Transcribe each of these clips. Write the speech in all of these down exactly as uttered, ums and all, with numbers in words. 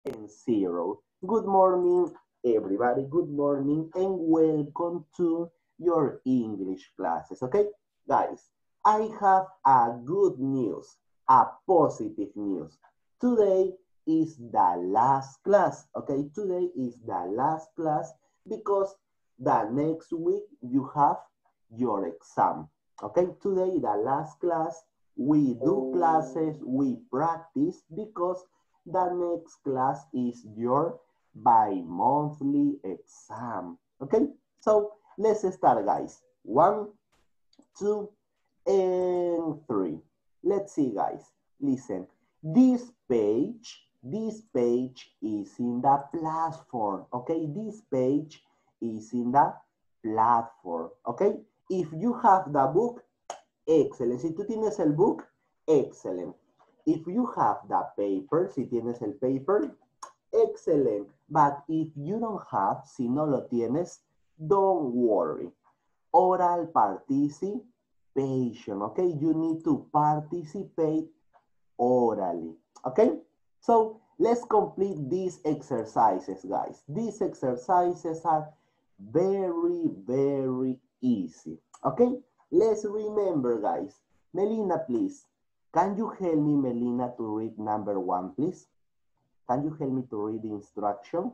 and zero. Good morning, everybody. Good morning and welcome to your English classes. Okay, guys, I have a good news, a positive news. Today is the last class. Okay, today is the last class because the next week you have your exam. Okay, today the last class. We do classes, we practice because the next class is your bi-monthly exam. Okay, so let's start, guys. One, two, and three. Let's see, guys. Listen, this page, this page is in the platform. Okay, this page is in the platform. Okay, if you have the book, excellent. Si tú tienes el book, excellent. If you have the paper, si tienes el paper, excellent. But if you don't have, si no lo tienes, don't worry. Oral participation, okay? You need to participate orally, okay? So let's complete these exercises, guys. These exercises are very, very easy, okay? Let's remember, guys. Melina, please. Can you help me, Melina, to read number one, please? Can you help me to read the instruction?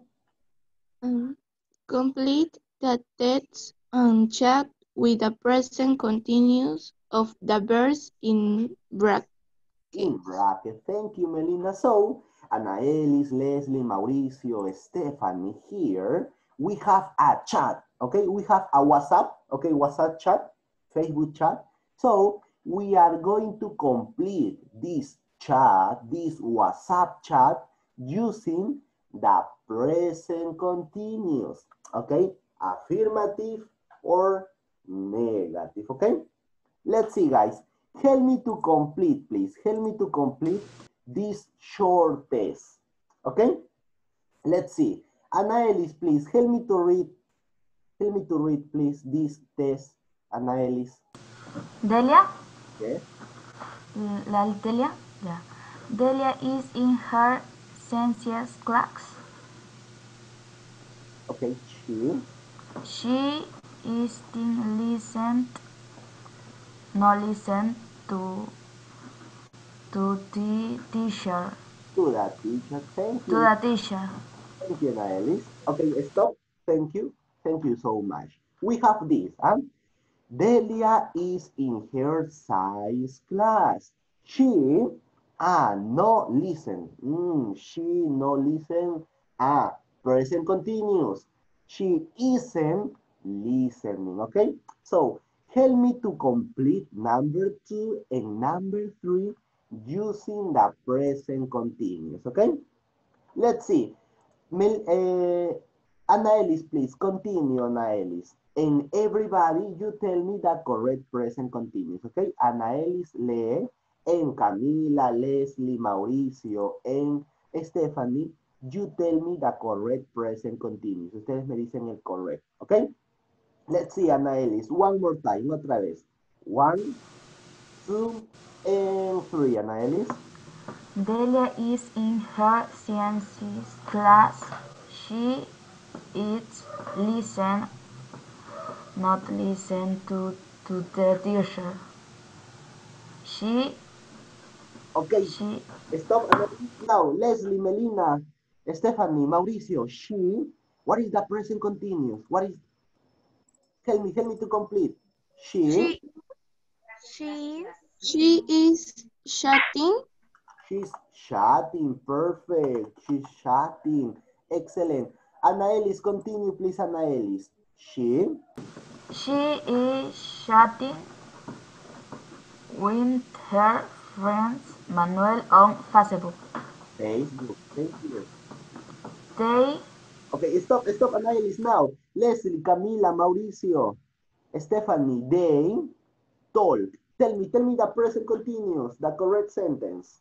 Um, complete the text and chat with the present continuous of the verbs in brackets. In bracket. Thank you, Melina. So, Anaelis, Leslie, Mauricio, Stephanie here. We have a chat, okay? We have a WhatsApp, okay? WhatsApp chat, Facebook chat. So, we are going to complete this chat, this WhatsApp chat, using the present continuous, okay? Affirmative or negative, okay? Let's see, guys. Help me to complete, please. Help me to complete this short test. Okay? Let's see. Anaelis, please, help me to read. Help me to read, please, this test. Anaelis. Delia? Yes. La Delia? Yeah. Delia is in her sciences class. Okay, she. She is in listen, no listen to to the teacher. To the teacher. Thank To you. the teacher. Thank you, Anaelis. Okay, stop. Thank you. Thank you so much. We have this. Huh? Delia is in her science class. She, ah, no listen. Mm, she no listen. Ah, present continuous. She isn't listening, okay? So, help me to complete number two and number three using the present continuous, okay? Let's see. Mel, uh, Anaelis, please continue, Anaelis. And everybody, you tell me the correct present continuous, okay? Anaelis lee, and Camila, Leslie, Mauricio, and Stephanie, you tell me the correct present continuous. Ustedes me dicen el correct, okay? Let's see, Anaelis, one more time, otra vez. One, two, and three, Anaelis. Delia is in her sciences class. She is listen, not listen to, to the teacher. She, Okay, she, stop. Now, Leslie, Melina, Stephanie, Mauricio, she, what is the present continuous? What is, help me, help me to complete. She, She, she, she is chatting. she's chatting, perfect. She's chatting, excellent. Anaelis, continue, please, Anaelis. She, she is chatting with her friends Manuel on Facebook. Facebook, thank you. They Okay, stop, stop, Anaelis now. Leslie, Camila, Mauricio, Stephanie, they talk. Tell me, tell me the present continuous, the correct sentence.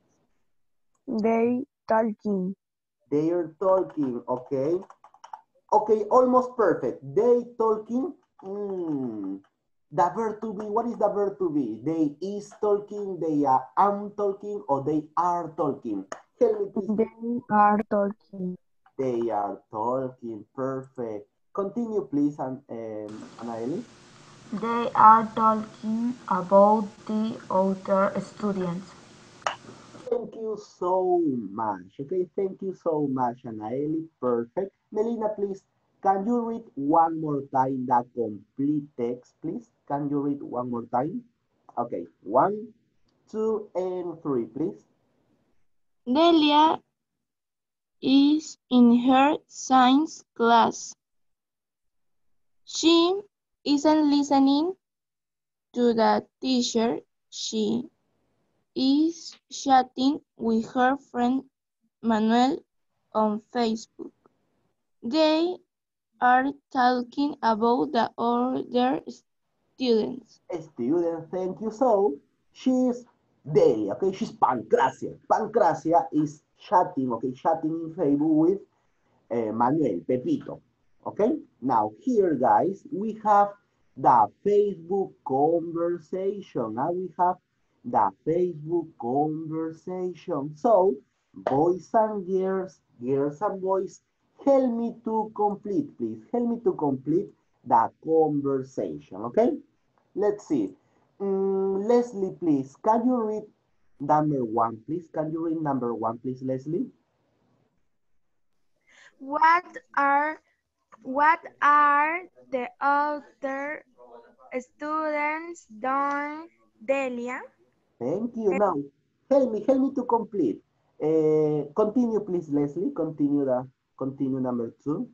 They talking. They are talking, okay? Okay, almost perfect. They talking. Mm. The verb to be, what is the verb to be? They is talking, they are am talking, or they are talking. Help me, please. They are talking. They are talking. Perfect. Continue, please, and um, Anaeli. They are talking about the other students. Thank you so much. Okay, thank you so much, Anaeli. Perfect. Melina, please, can you read one more time the complete text, please? Can you read one more time? Okay, one, two, and three, please. Delia is in her science class. She isn't listening to the teacher. She is chatting with her friend Manuel on Facebook. They are talking about the other students. Student, thank you. So, she's Delia, okay? She's Pancracia. Pancracia is chatting, okay? Chatting in Facebook with uh, Manuel, Pepito. Okay, now here, guys, we have the Facebook conversation. Now we have the Facebook conversation. So, boys and girls, girls and boys, help me to complete, please. Help me to complete the conversation. Okay, let's see. Mm, Leslie, please, can you read number one, please? Can you read number one, please, Leslie? What are what are the other students doing, Delia? Thank you. Now, help me, help me to complete. Uh, continue, please, Leslie. Continue the continue number two.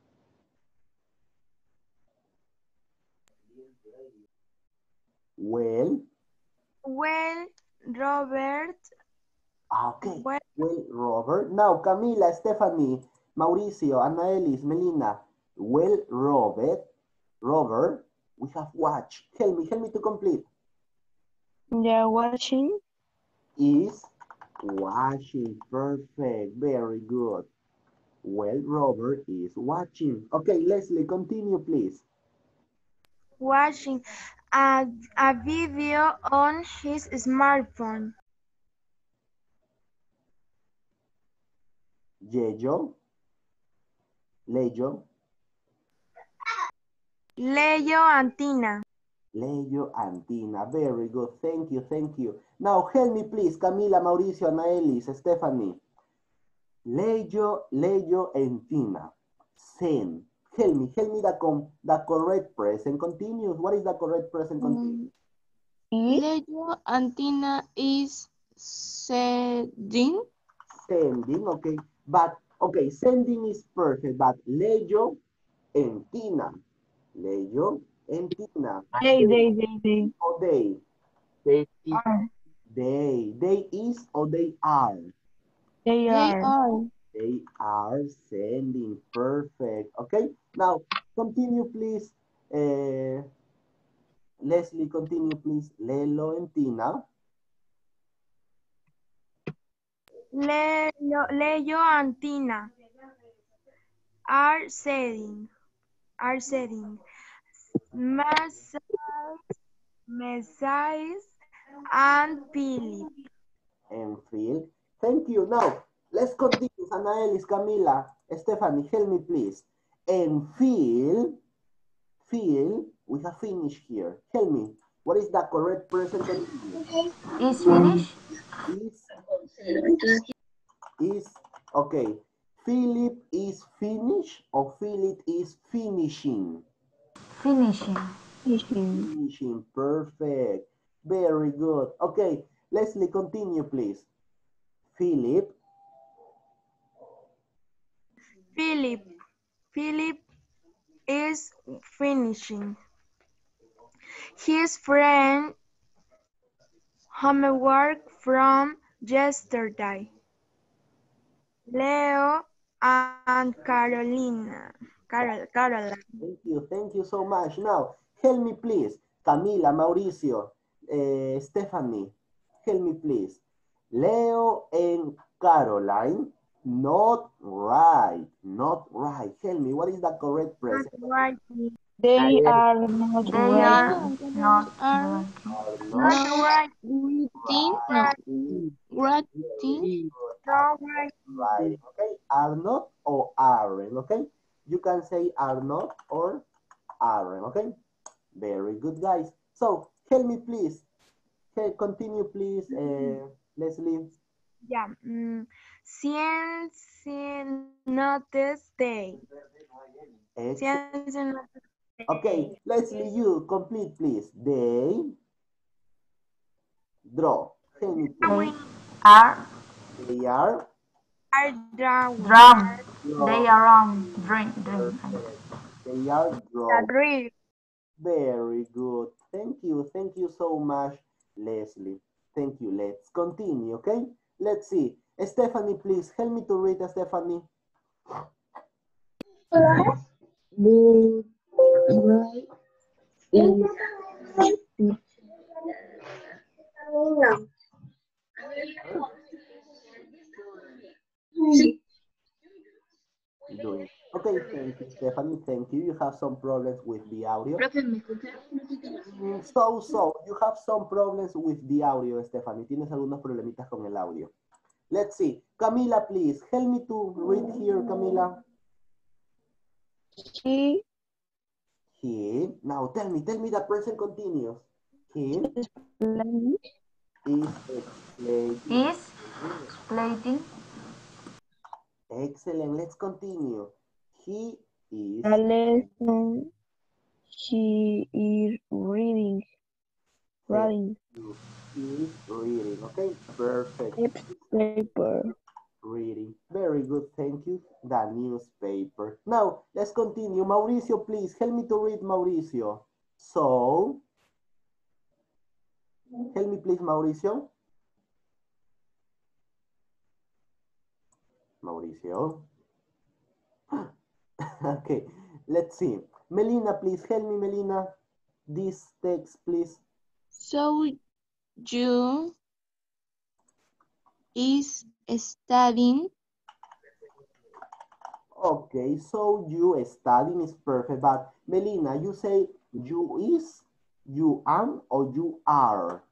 Well, Well, Robert, okay. well, Well, Robert. Now, Camila, Stephanie, Mauricio, Anaelis, Melina. Well, Robert, Robert, we have watched. Help me, help me to complete. They're watching. Is watching. Perfect. Very good. Well, Robert is watching. Okay, Leslie, continue, please. watching a, a video on his smartphone. Yeyo, Leyo, Leo and Tina. Leyo and Tina. Very good. Thank you, thank you. Now help me, please, Camila, Mauricio, Anaelis, Stephanie. Leyo, Leyo, and Tina. Send. Help me, help me the, com the correct present continuous. What is the correct present continuous? Um, Leo Antina is sending. Sending, okay. But, okay, sending is perfect, but Leyo and Tina. Leyo and Tina. They, they, they, they. Or they. They are. They. They is or they are. They They are. are. They are sending. Perfect. Okay. Now, continue, please. Uh, Leslie, continue, please. Lelo and Tina. Leo, Leo and Tina are sending, are sending messages, messages and Philip. And Phil. Thank you. Now, let's continue. Anaelis, Camila, Stephanie, help me, please. And Phil, Phil, we have finished here. Help me. What is the correct present continuous? Is finished? Is, is, okay. Philip is finished or Philip is finishing? Finishing. Finishing. Finishing. Perfect. Very good. Okay. Leslie, continue, please. Philip. Philip, Philip is finishing his friend homework from yesterday. Leo and Carolina, Carol, Caroline. Thank you. Thank you so much. Now, help me, please. Camila, Mauricio, uh, Stephanie, help me, please. Leo and Caroline, not right. Not right. Help me. What is the correct Not present? right. They are not They Leo are and not Caroline are working. Are not Not not right. writing, no, Right. writing. good. No, Right, okay? Are not or aren't, okay? You can say are not or aren't, okay? Very good, guys. So, help me, please. Okay, continue, please, uh, Leslie. yeah. Mm, Ciencia Notes Day. Excellent. Ciencia Notes Okay, Day. Leslie, you complete, please. They draw. Help me, They please. are They are Are drawing. drum. They draw. are um drink drink. Perfect. They are The draw. real. Very good. Thank you. Thank you so much, Leslie. Thank you. Let's continue, okay? Let's see. Stephanie, please help me to read, Stephanie. Blue, right, is the Doing. Okay, thank you, Stephanie. Thank you. You have some problems with the audio. Profe, ¿me escucha? Mm, So, so, you have some problems with the audio, Stephanie. Tienes algunos problemitas con el audio. Let's see. Camila, please, help me to read here, Camila. He He. Now, tell me, tell me the present continuous. He explained is explaining. Is explaining Excellent. Let's continue. He is. a lesson. She is reading, writing He is reading. Okay, perfect. paper. Reading. Very good. Thank you. The newspaper. Now, let's continue. Mauricio, please help me to read, Mauricio. So, help me, please, Mauricio. Mauricio. Okay, let's see. Melina, please help me, Melina. This text, please. So you is studying. Okay, so you studying is perfect, but Melina, you say you is, you am, or you are?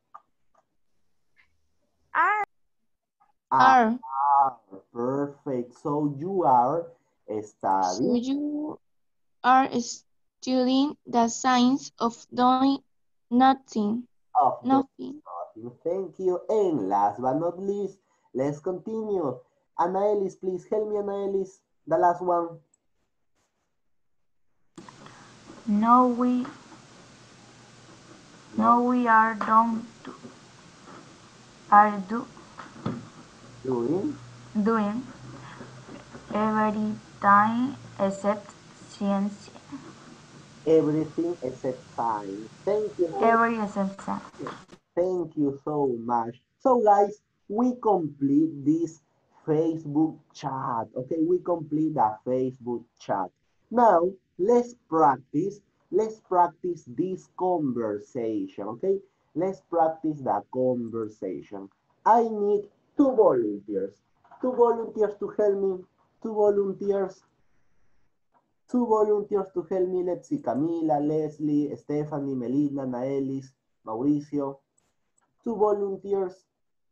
Are. Are. Are. Perfect. So you are So studying. you are studying the science of doing nothing. Of the Nothing. nothing. Thank you. And last but not least, let's continue. Anaelis, please help me, Anaelis. The last one. no we no we are done to, are do, Doing doing every time except science. everything except science. Thank you. Thank Every except science. Thank you so much. So guys, we complete this Facebook chat. Okay, we complete the Facebook chat. Now, let's practice. Let's practice this conversation. Okay, let's practice the conversation. I need two volunteers. Two volunteers to help me. Two volunteers. Two volunteers to help me. Let's see. Camila, Leslie, Stephanie, Melina, Naelis, Mauricio. Two volunteers.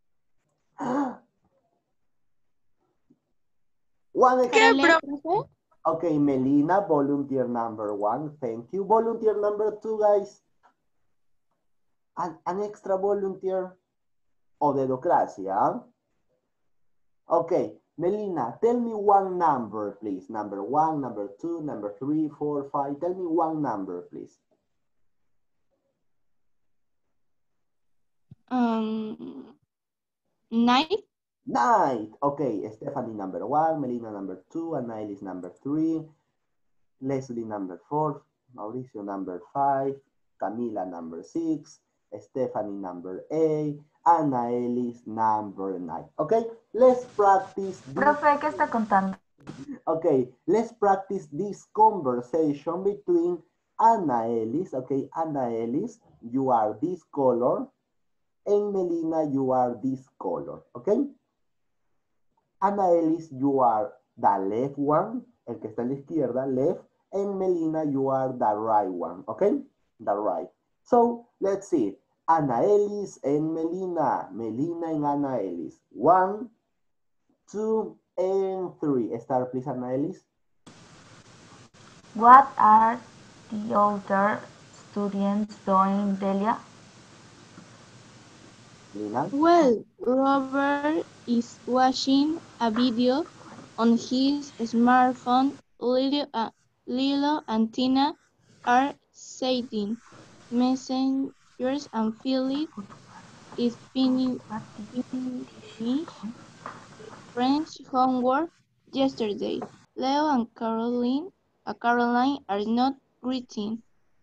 One Para extra. leer, profe. Okay, Melina, volunteer number one. Thank you. Volunteer number two, guys. An, an extra volunteer. O dedocracia. Okay, Melina, tell me one number, please. Number one, number two, number three, four, five. Tell me one number, please. Um, night. Night. Okay, Stephanie number one, Melina number two, Anailis number three, Leslie number four, Mauricio number five, Camila number six, Stephanie number eight, Anaelis number nine. Okay, let's practice. This. Profe, ¿qué está contando? Okay, let's practice this conversation between Anaelis. Okay, Anaelis, you are this color, and Melina, you are this color. Okay. Anaelis, you are the left one, el que está a la izquierda, left, and Melina, you are the right one, okay? The right. So, let's see. Anaelis and Melina, Melina and Anaelis. One, two, and three. Start, please, Anna Ellis. What are the older students doing, Delia? Lina. Well, Robert is watching a video on his smartphone. Lilo, uh, Lilo and Tina are sending messengers, and Philip is fini- What is finished French homework yesterday. Leo and Caroline, uh, Caroline are not greeting.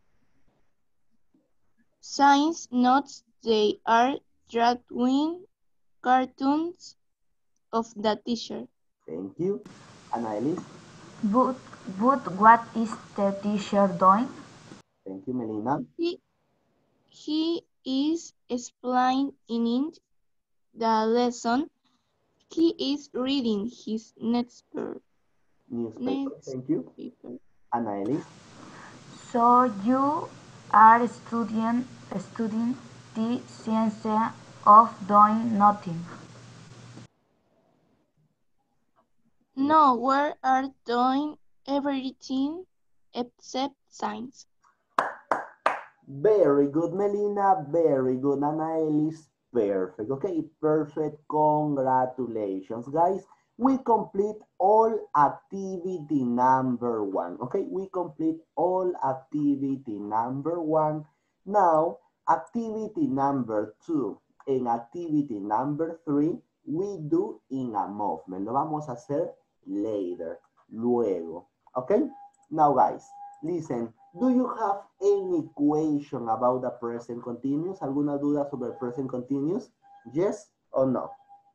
Science notes they are drawing cartoons of the teacher. Thank you. Anna Ellis. But, but what is the teacher doing? Thank you, Melina. He, he is explaining the lesson. He is reading his newspaper. Newspaper. Thank you. newspaper. Anna Ellis. So you are studying, studying the science of doing nothing. No, we are doing everything except science. Very good, Melina. Very good, Anna Ellis. Perfect. Okay, perfect. Congratulations, guys. We complete all activity number one. Okay, we complete all activity number one. Now, activity number two and activity number three, we do in a movement. Lo vamos a hacer later, luego. Okay, now, guys, listen. Do you have any question about the present continuous? ¿Alguna duda sobre el present continuous? Yes or no?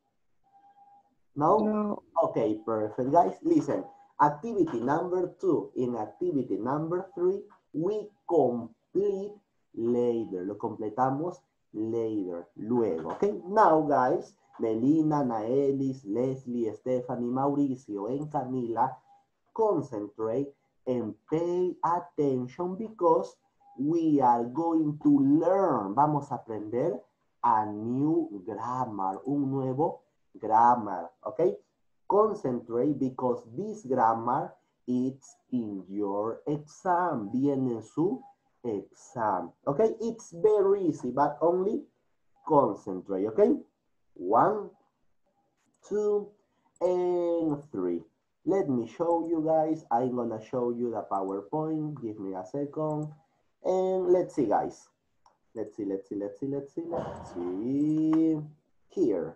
No? No. Okay, perfect. Guys, listen. Activity number two and activity number three, we complete later. Lo completamos later, luego. Okay, now, guys, Melina, Naelis, Leslie, Stephanie, Mauricio, and Camila, concentrate and pay attention because we are going to learn. Vamos a aprender a new grammar, un nuevo grammar, okay? Concentrate because this grammar is in your exam, viene en su exam, okay? It's very easy, but only concentrate, okay? One, two, and three. Let me show you guys. I'm gonna show you the PowerPoint. Give me a second. And let's see, guys. Let's see, let's see, let's see, let's see, let's see. Here.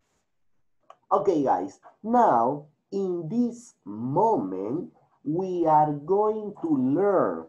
Okay, guys. Now, in this moment, we are going to learn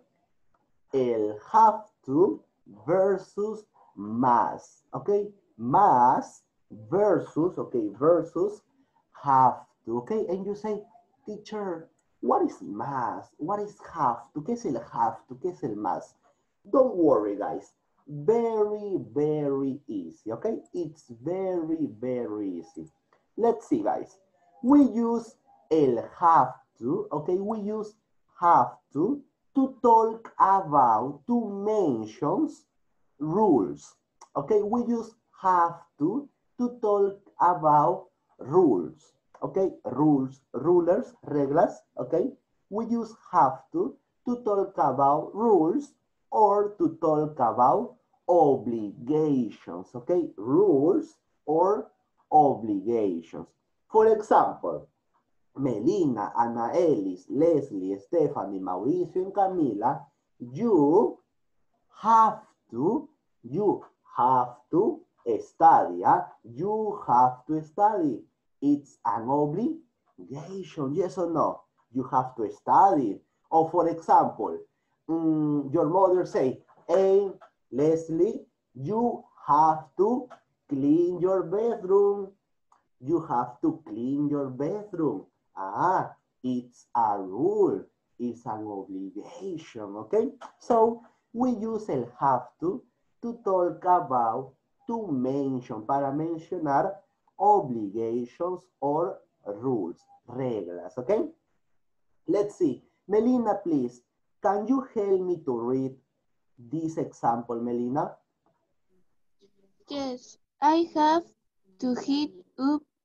el have to versus must. Okay? Must versus, okay, versus have to. Okay? And you say, teacher, what is must? What is have to? ¿Qué es el have to? ¿Qué es el must? Don't worry, guys. Very, very easy, okay? It's very, very easy. Let's see, guys. We use el have to, okay? We use have to to talk about, to mention rules, okay? We use have to to talk about rules, okay? Rules, rulers, reglas, okay? We use have to to talk about rules or to talk about obligations, okay? Rules or obligations. For example, Melina, Ana Ellis, Leslie, Stephanie, Mauricio, and Camila, you have to, you have to study, huh? You have to study. It's an obligation, yes or no? You have to study. Or for example, um, your mother say, hey, Leslie, you have to clean your bedroom. You have to clean your bedroom. Ah, it's a rule. It's an obligation, okay? So, we use el have to to talk about, to mention, para mencionar obligations or rules, reglas, okay? Let's see. Melina, please, can you help me to read this example, Melina? Yes, I have to heat up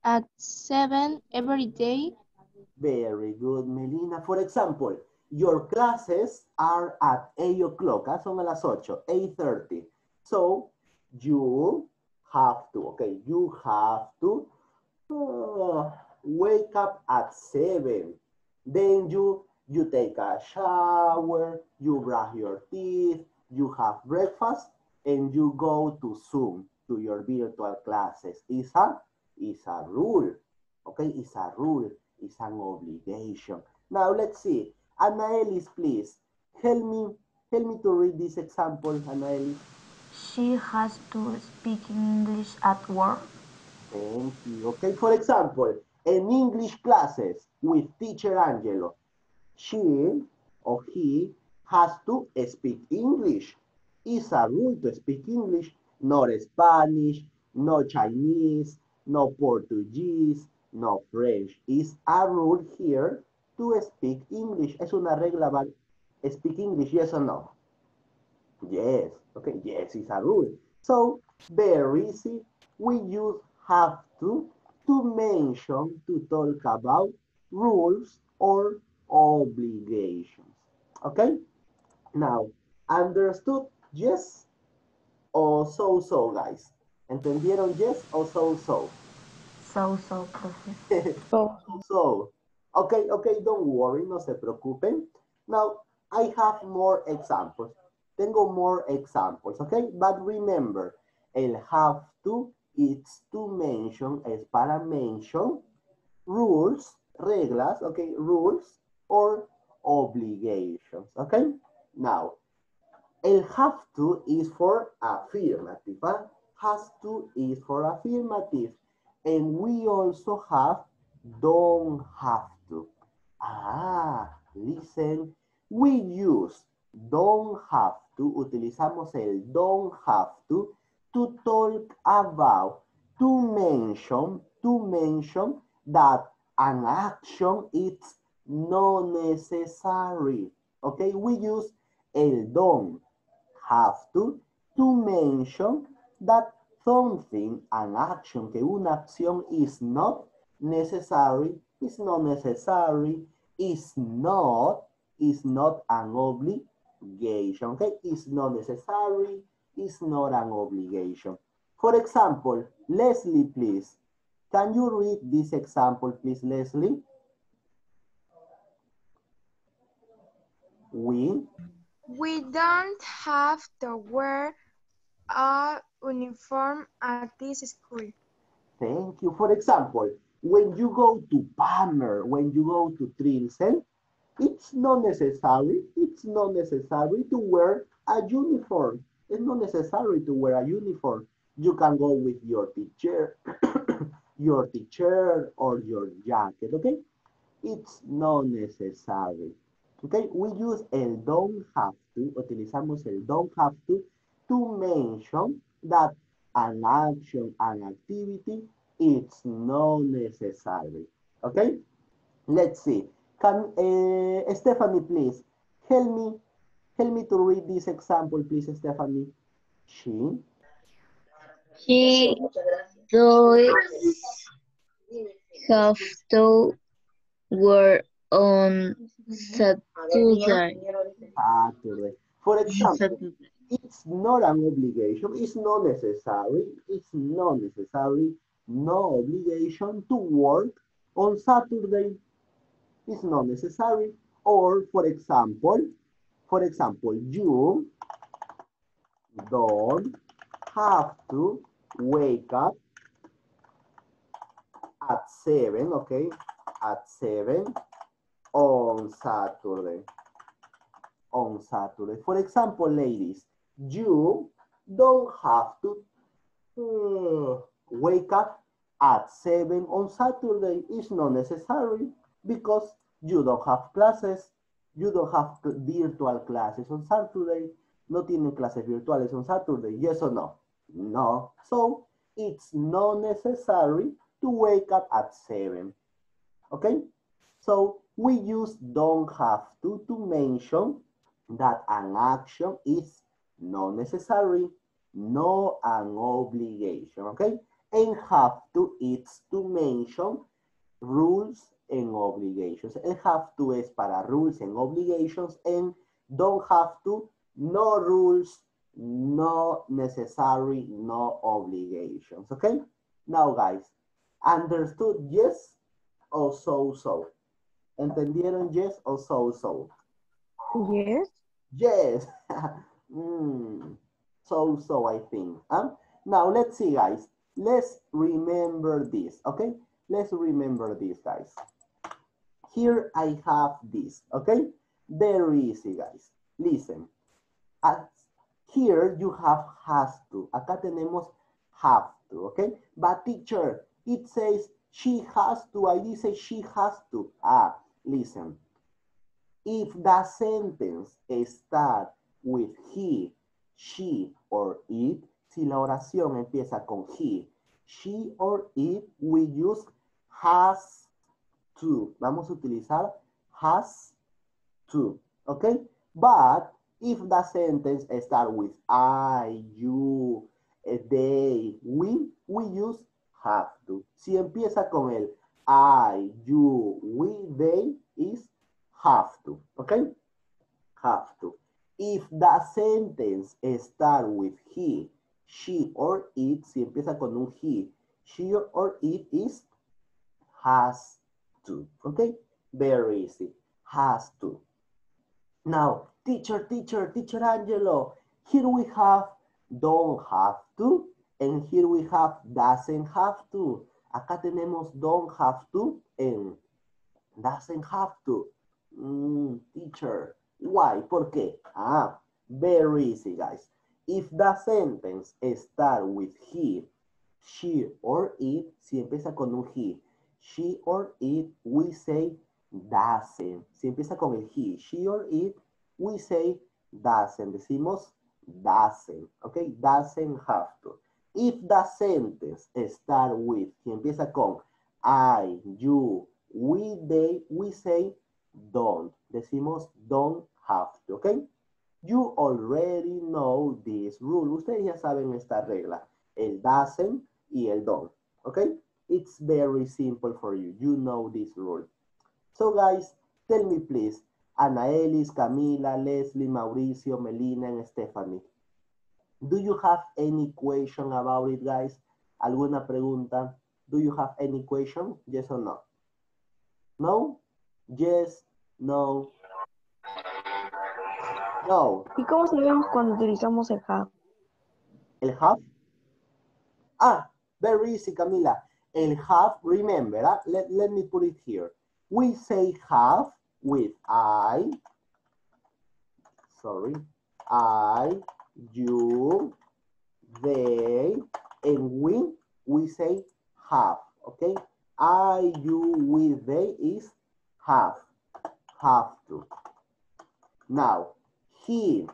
at seven every day? Very good, Melina. For example, your classes are at eight o'clock. Ah, son a las ocho, eight thirty. So, you have to, okay, you have to uh, wake up at seven. Then you, you take a shower, you brush your teeth, you have breakfast, and you go to Zoom, to your virtual classes. It's a, it's a rule, okay? It's a rule. It's an obligation. Now let's see. Anaelis, please help me help me to read this example, Anaelis. She has to speak English at work. Thank you. Okay, for example, in English classes with teacher Angelo, she or he has to speak English. It's a rule to speak English, not Spanish, no Chinese, no Portuguese, no French. It's a rule here to speak English. Es una regla, but speak English, yes or no? Yes, okay, yes, it's a rule. So, very easy. We use have to to mention, to talk about rules or obligations. Okay? Now, understood? Yes or so-so, guys? ¿Entendieron yes o so-so? So, so, profe. So, So, okay, okay, don't worry, no se preocupen. Now, I have more examples. Tengo more examples, okay? But remember, el have to, it's to mention, es para mention rules, reglas, okay, rules or obligations, okay? Now, el have to is for affirmative, huh? Has to is for affirmative. And we also have don't have to. Ah, listen. We use don't have to, utilizamos el don't have to, to talk about, to mention, to mention that an action is not necessary. Okay, we use el don't have to, to mention that something, an action, que una acción is not necessary, is not necessary, is not, is not an obligation, okay? Is not necessary, is not an obligation. For example, Leslie, please. Can you read this example, please, Leslie? We We don't have to wear a uniform at this school. Thank you. For example, when you go to Palmer, when you go to Trilsen, it's not necessary, it's not necessary to wear a uniform. It's not necessary to wear a uniform. You can go with your teacher, your teacher or your jacket, okay? It's not necessary. Okay, we use el don't have to, utilizamos el don't have to, to mention that an action, an activity, it's not necessary. Okay, let's see. Can uh, Stephanie, please help me, help me to read this example, please, Stephanie. She. She does have to work on Saturday. Saturday. For example, it's not an obligation, it's not necessary, it's not necessary, no obligation to work on Saturday. It's not necessary. Or for example, for example, you don't have to wake up at seven, okay? At seven on Saturday. On Saturday. For example, ladies, you don't have to uh, wake up at seven on Saturday. It's not necessary because you don't have classes. You don't have virtual classes on Saturday. No tienen clases virtuales on Saturday. Yes or no? No. So it's not necessary to wake up at seven. Okay? So we use don't have to to mention that an action is not necessary, no an obligation, okay? And have to is to mention rules and obligations. El have to es para rules and obligations, and don't have to, no rules, no necessary, no obligations. Okay? Now, guys, understood yes or so-so? ¿Entendieron yes or so-so? Yes. Yes. mm. So-so, I think. Huh? Now, let's see, guys. Let's remember this, okay? Let's remember this, guys. Here I have this, okay? Very easy, guys. Listen. At here you have has to. Acá tenemos have to, okay? But teacher, it says she has to. I dice she has to. Ah, listen. If the sentence starts with he, she, or it, si la oración empieza con he, she, or it, we use has to. Vamos a utilizar has to, okay? But if the sentence starts with I, you, they, we, we use have to. Si empieza con el I, you, we, they, is have to, okay? Have to. If the sentence starts with he, she, or it, si empieza con un he, she or it is has to, okay? Very easy. Has to. Now, teacher, teacher, teacher Angelo, here we have don't have to, and here we have doesn't have to. Acá tenemos don't have to and doesn't have to. Mm, teacher, why? ¿Por qué? Ah, very easy, guys. If the sentence starts with he, she, or it, si empieza con un he, she or it, we say doesn't. Si empieza con el he, she or it, we say doesn't. Decimos doesn't, okay? Doesn't have to. If the sentence starts with, si empieza con I, you, we, they, we say don't. Decimos don't have to, okay? You already know this rule. Ustedes ya saben esta regla. El doesn't y el don't, okay? It's very simple for you. You know this rule. So guys, tell me please, Ana Elis, Camila, Leslie, Mauricio, Melina, and Stephanie. Do you have any question about it, guys? ¿Alguna pregunta? Do you have any question? Yes or no? No? Yes, no. No. ¿Y cómo sabemos cuando utilizamos el have? ¿El have? Ah, very easy, Camila. El have, remember, uh, let, let me put it here. We say have with I, sorry, I, you, they, and we, we say have, okay? I, you, we, they is have, have to. Now, he,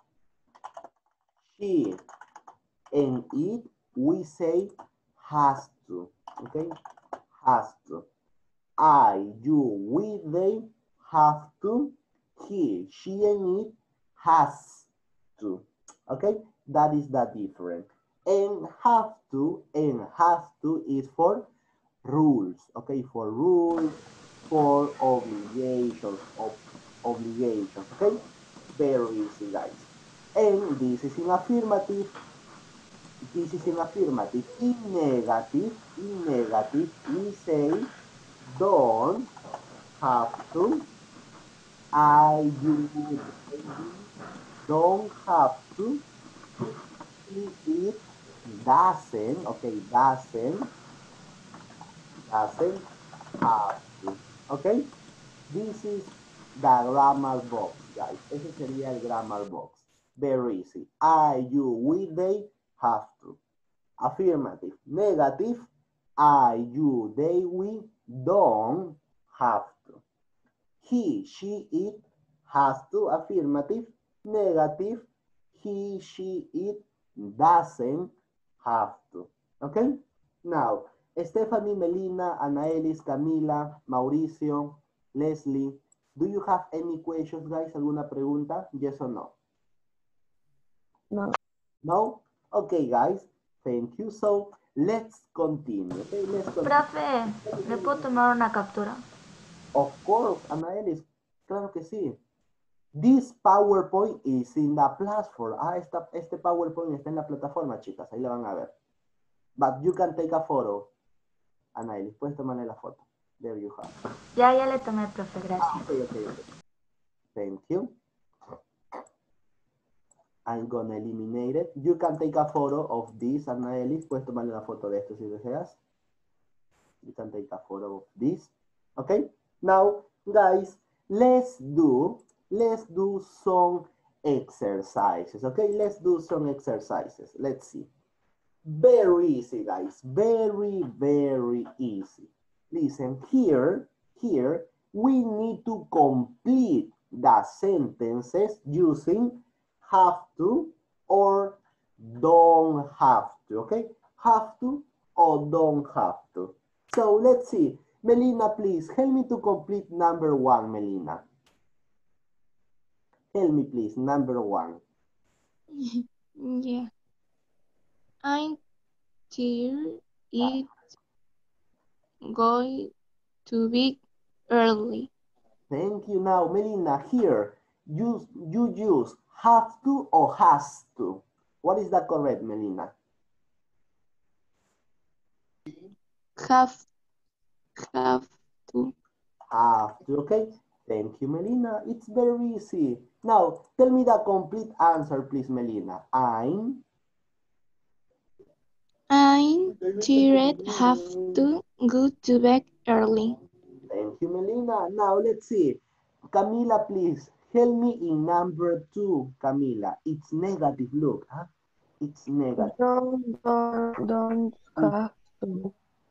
she, and it, we say has to, okay? Has to. I, you, we, they have to. He, she, and it has to. Okay? That is the difference. And have to and has to is for rules. Okay? For rules, for obligations, of obligations. Okay? Very easy, guys. And this is in affirmative. This is in affirmative. In negative, in negative, we say don't have to. I, you, they don't have to. It doesn't, okay, doesn't, doesn't have to. Okay? This is the grammar box, guys. Ese sería el grammar box. Very easy. I, you, we, they have to. Affirmative. Negative. I, you, they, we don't have to. He, she, it has to. Affirmative. Negative. He, she, it doesn't have to. Okay? Now, Stephanie, Melina, Anaelis, Camila, Mauricio, Leslie, do you have any questions, guys? ¿Alguna pregunta? Yes or no? No. No? Okay, guys. Thank you. So, Let's continue. Okay, let's continue. Profe, ¿le puedo tomar una captura? Of course, Anaelis, claro que sí. This PowerPoint is in the platform. Ah, esta, este PowerPoint está en la plataforma, chicas. Ahí la van a ver. But you can take a photo. Anaelis, puedes tomarle la foto. There you have. Ya, ya le tomé, profe, Ah, gracias. okay, okay, okay. Thank you. I'm gonna eliminate it. You can take a photo of this, Anaelis. Puedes tomarle una foto de esto si deseas. You can take a photo of this. Okay? Now, guys, let's do, let's do some exercises. Okay? Let's do some exercises. Let's see. Very easy, guys. Very, very easy. Listen, here, here, we need to complete the sentences using have to or don't have to, okay? Have to or don't have to. So let's see. Melina, please, help me to complete number one, Melina. Help me, please, number one. Yeah. I'm tired. It's going to be early. Thank you. Now, Melina, here, you, you use have to or has to. What is that correct, Melina? Have, have to. Have to, okay? Thank you, Melina. It's very easy. Now, tell me the complete answer, please, Melina. I'm... I'm tired. Have to go to bed early. Thank you, Melina. Now, let's see. Camila, please, help me in number two, Camila. It's negative, look. Huh? It's negative. Don't, don't, don't have to.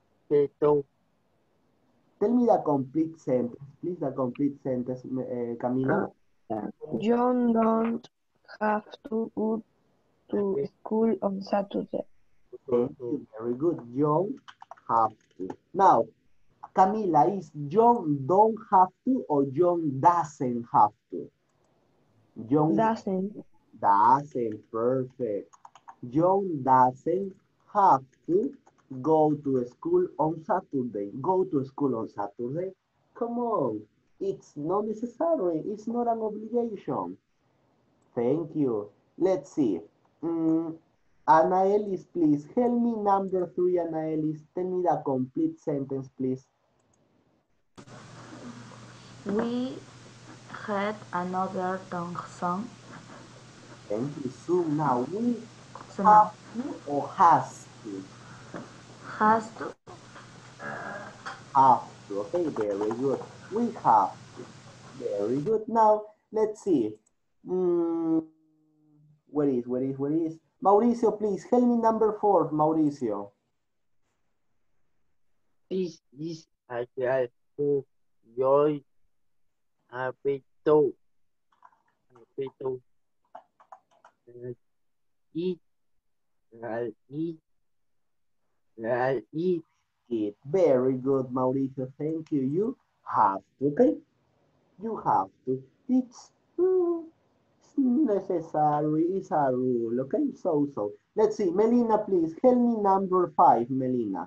Tell me the complete sentence, please, the complete sentence, uh, Camila. Uh, John don't have to go to school on Saturday. Thank you, very good. John have to. Now, Camila, is John don't have to or John doesn't have to? John Doesn't. doesn't, perfect. John doesn't have to go to school on Saturday. Go to school on Saturday? Come on, it's not necessary. It's not an obligation. Thank you. Let's see. Mm, Anaelis, please, help me number three, Anaelis. Tell me the complete sentence, please. We had another tongue song. Thank you. Zoom now. We So have now, to or has to? has to. Have to. Okay, very good. We have to. Very good. Now, let's see. Mm, where is, where is, where is? Mauricio, please, help me number four, Mauricio. This is a child who joy a peto. A peto. Eat. Eat. Eat. It. Very good, Mauricio. Thank you. You have to, okay? You have to. It's, mm, it's necessary. It's a rule, okay? So, so. Let's see. Melina, please, help me number five, Melina.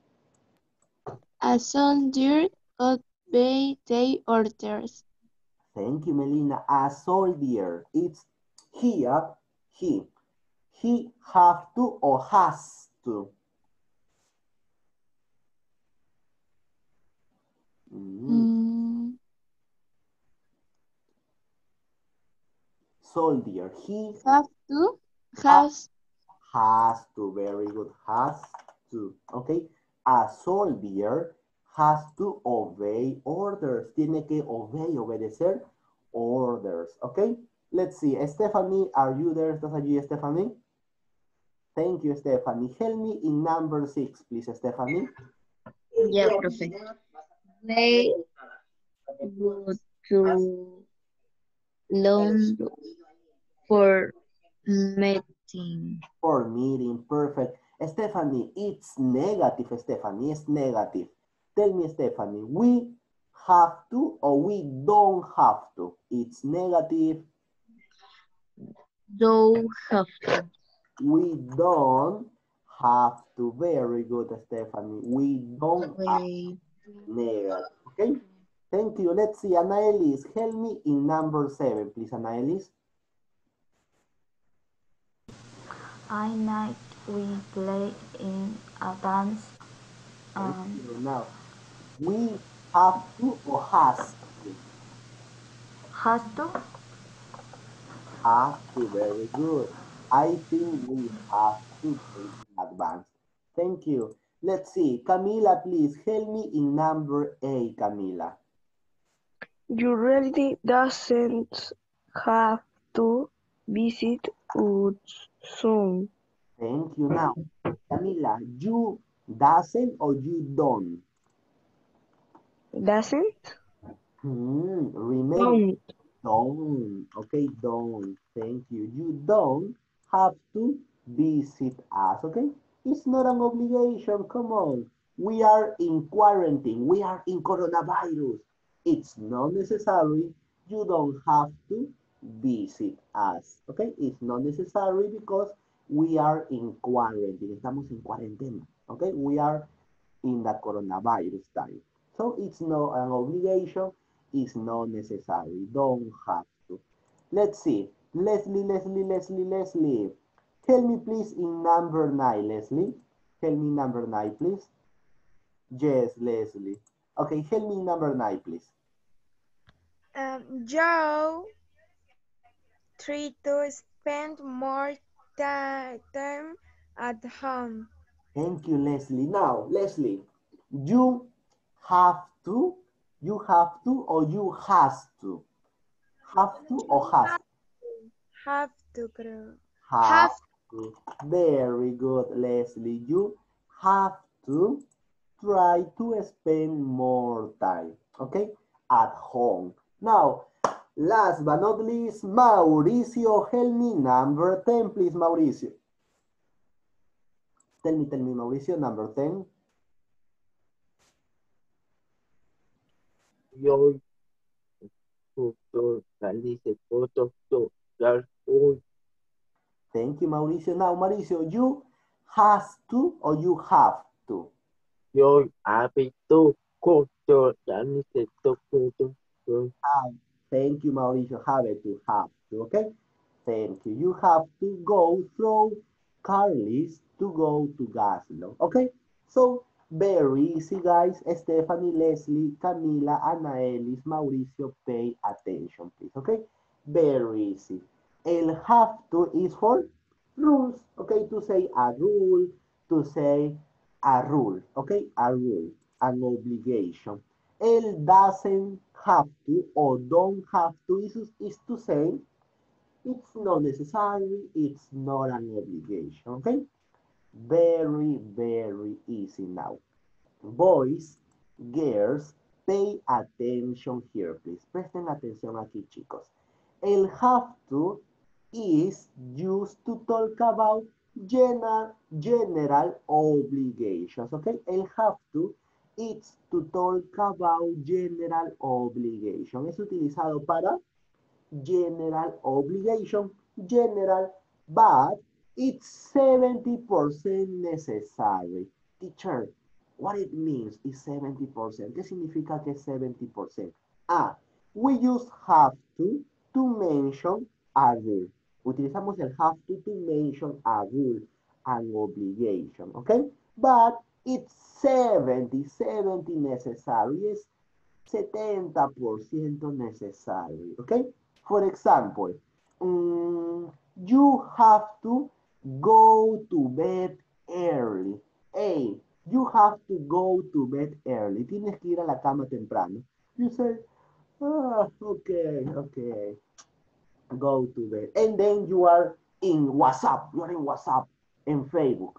A soldier obey their orders. Thank you, Melina. A soldier. It's here, he. He have to or has to? Mm. Mm, Soldier. He have to. Has. has to. Very good. Has to. Okay. A soldier has to obey orders. Tiene que obey, obedecer orders. Okay. Let's see. Stephanie, are you there? ¿Estás allí, Stephanie? Thank you, Stephanie. Help me in number six, please, Stephanie. Yeah, profe. They go to London for meeting. For meeting, perfect. Stephanie, it's negative, Stephanie, it's negative. Tell me, Stephanie, we have to or we don't have to? It's negative. Don't have to. We don't have to. Very good, Stephanie. We don't have Wait. negative. Okay? Thank you. Let's see. Anaelis, help me in number seven, please, Anaelis. I night we play in a dance. Thank Um, you. Now, we have to or has to? has to. Have to. Very good. I think we have to pay in advance. Thank you. Let's see. Camila, please help me in number eight, Camila. You really doesn't have to visit us soon. Thank you. Now, Camila, you doesn't or you don't? Doesn't? Hmm, remember, Don't. don't. Okay, don't. Thank you. You don't have to visit us. Okay, it's not an obligation. Come on. We are in quarantine. We are in coronavirus. It's not necessary. You don't have to visit us. Okay, it's not necessary because we are in quarantine. Estamos en cuarentena. Okay, we are in the coronavirus time. So it's not an obligation, it's not necessary, don't have to. Let's see. Leslie, Leslie, Leslie, Leslie. Help me please in number nine, Leslie. Help me number nine, please. Yes, Leslie. Okay, help me number nine, please. Um, Joe try to spend more ti- time at home. Thank you, Leslie. Now, Leslie, you have to, you have to, or you has to? Have to or has to? Have to, creo. Have Have to. Very good, Leslie. You have to try to spend more time, okay, at home. Now, last but not least, Mauricio, help me number ten, please, Mauricio. Tell me, tell me, Mauricio, number ten. Yo, doctor, realice fotos, social hoy. Thank you, Mauricio. Now, Mauricio, you has to or you have to? Yo, hábito, corto, realice fotos. Have. Thank you, Mauricio. Have to, have to, okay? Thank you. You have to go through Carly's to go to Gaslo, okay? So, very easy, guys. Stephanie, Leslie, Camila, Anaelis, Mauricio, pay attention, please, okay? Very easy. El have to is for rules, okay? To say a rule, to say a rule, okay? A rule, an obligation. El doesn't have to or don't have to is, is to say it's not necessary, it's not an obligation, okay? Very, very easy now. Boys, girls, pay attention here, please. Presten atención aquí, chicos. El have to is used to talk about general, general obligations, okay? El have to it's to talk about general obligation. Es utilizado para general obligation, general, but it's seventy percent necessary. Teacher, what it means is seventy percent. ¿Qué significa que es seventy percent? Ah, we use have to to mention a rule. Utilizamos el have to to mention a rule, an obligation, okay? But it's seventy, seventy necessary. Es setenta por ciento necessary, okay? For example, um, you have to go to bed early. Hey, you have to go to bed early. Tienes que ir a la cama temprano. You say, ah, okay, okay. Go to bed. And then you are in WhatsApp. You are in WhatsApp and Facebook.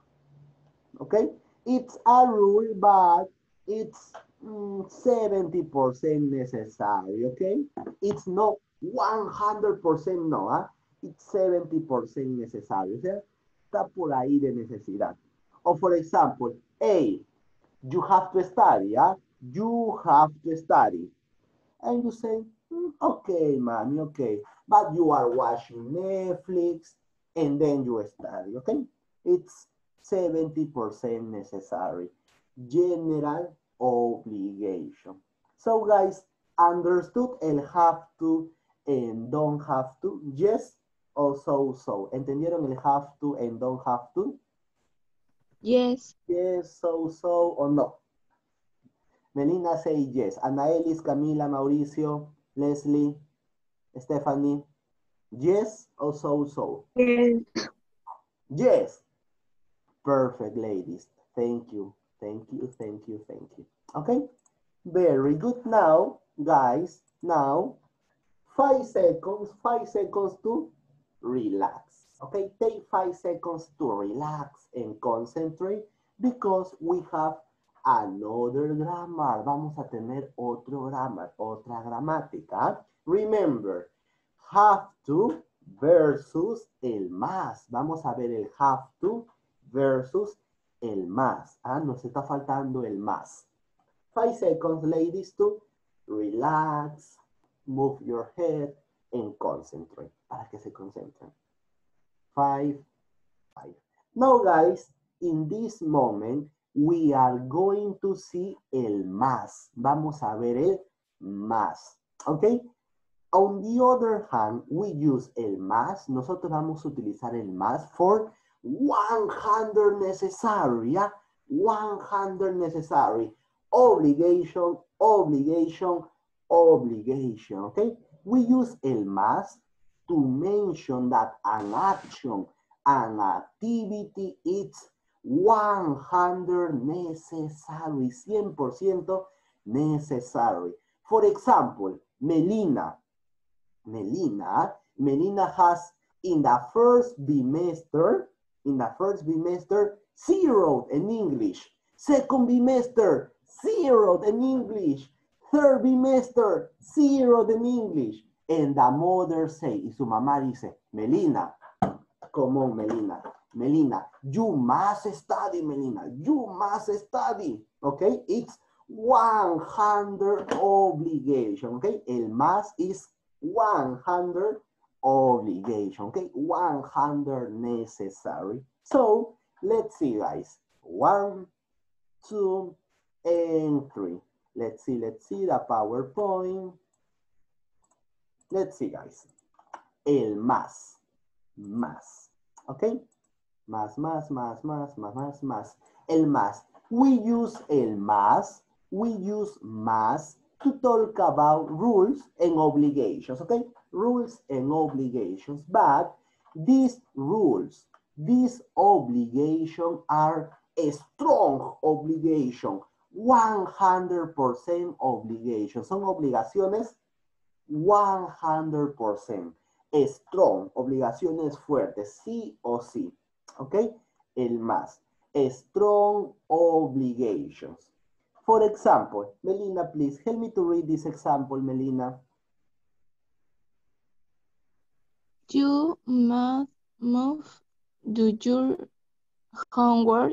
Okay? It's a rule, but it's mm, seventy percent necessary. Okay? It's not one hundred percent no. ¿eh? It's seventy percent necessary. O sea, está por ahí de necesidad. Or for example, hey, you have to study. ¿eh? You have to study. And you say, mm, okay, mommy, okay. But you are watching Netflix and then you study, okay? It's seventy percent necessary. General obligation. So guys, understood el have to and don't have to? Yes or so so. ¿Entendieron el have to and don't have to? Yes. Yes, so so or no? Melina say yes. Anaelis, Camila, Mauricio, Leslie, Stephanie. Yes or so so? Yes. Yes. Perfect, ladies. Thank you. Thank you, thank you, thank you. Okay? Very good. Now, guys, now, five seconds, five seconds to relax. Okay? Take five seconds to relax and concentrate because we have another grammar. Vamos a tener otro grammar, otra gramática. Remember, have to versus el más. Vamos a ver el have to versus el más. Ah, nos está faltando el más. Five seconds, ladies, to relax, move your head, and concentrate. Para que se concentren. Five, five. Now, guys, in this moment, we are going to see el más. Vamos a ver el más. Okay? On the other hand, we use el más. Nosotros vamos a utilizar el más for one hundred necessary. ¿Ya? one hundred necessary. Obligation, obligation, obligation. Okay? We use el más to mention that an action, an activity, it's one hundred necessary. cien por ciento necessary. For example, Melina. Melina, Melina has in the first bimester, in the first bimester, zero in English. Second bimester, zero in English. Third bimester, zero in English. And the mother say, y su mamá dice, Melina, come on, Melina, Melina, you must study, Melina, you must study. Okay, it's one hundred obligation. Okay, el más is one hundred obligation, okay? one hundred necessary. So, let's see, guys. One, two, and three. Let's see, let's see the PowerPoint. Let's see, guys. El más. Más. Okay? Más, más, más, más, más, más, más. El más. We use el más. We use más to talk about rules and obligations, okay? Rules and obligations, but these rules, these obligations are a strong obligation, one hundred percent obligation. Son obligaciones one hundred percent. Strong, obligaciones fuertes, sí o sí, okay? El más, strong obligations. For example, Melina, please help me to read this example, Melina. You must move, do your homework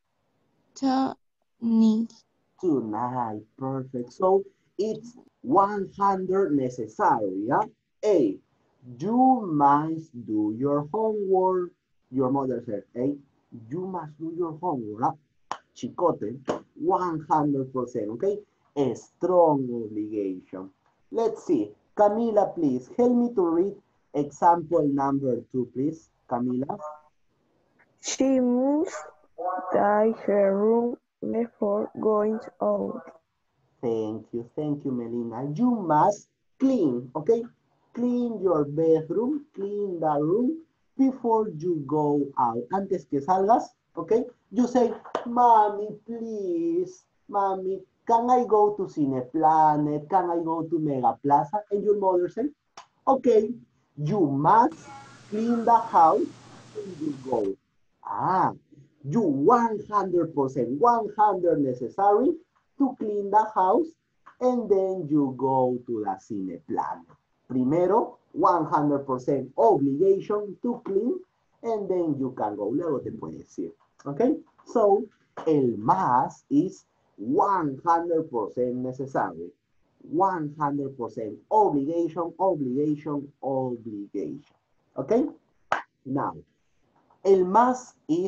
tonight. Tonight, perfect. So it's one hundred necessary, yeah? A, you must do your homework. Your mother said, hey, you must do your homework. Huh? Chicote, one hundred percent, okay? A strong obligation. Let's see. Camila, please, help me to read example number two, please. Camila. She must dye her room before going out. Thank you, thank you, Melina. You must clean, okay? Clean your bedroom, clean the room before you go out. Antes que salgas, okay? You say, Mommy, please, Mommy, can I go to Cineplanet? Can I go to Mega Plaza? And your mother says, okay, you must clean the house when you go. Ah, you one hundred percent, one hundred necessary to clean the house and then you go to the Cineplanet. Primero, one hundred percent obligation to clean and then you can go. Luego te puedes ir. Okay? So, el más is one hundred percent necessary. one hundred percent obligation, obligation, obligation. Okay? Now, el más is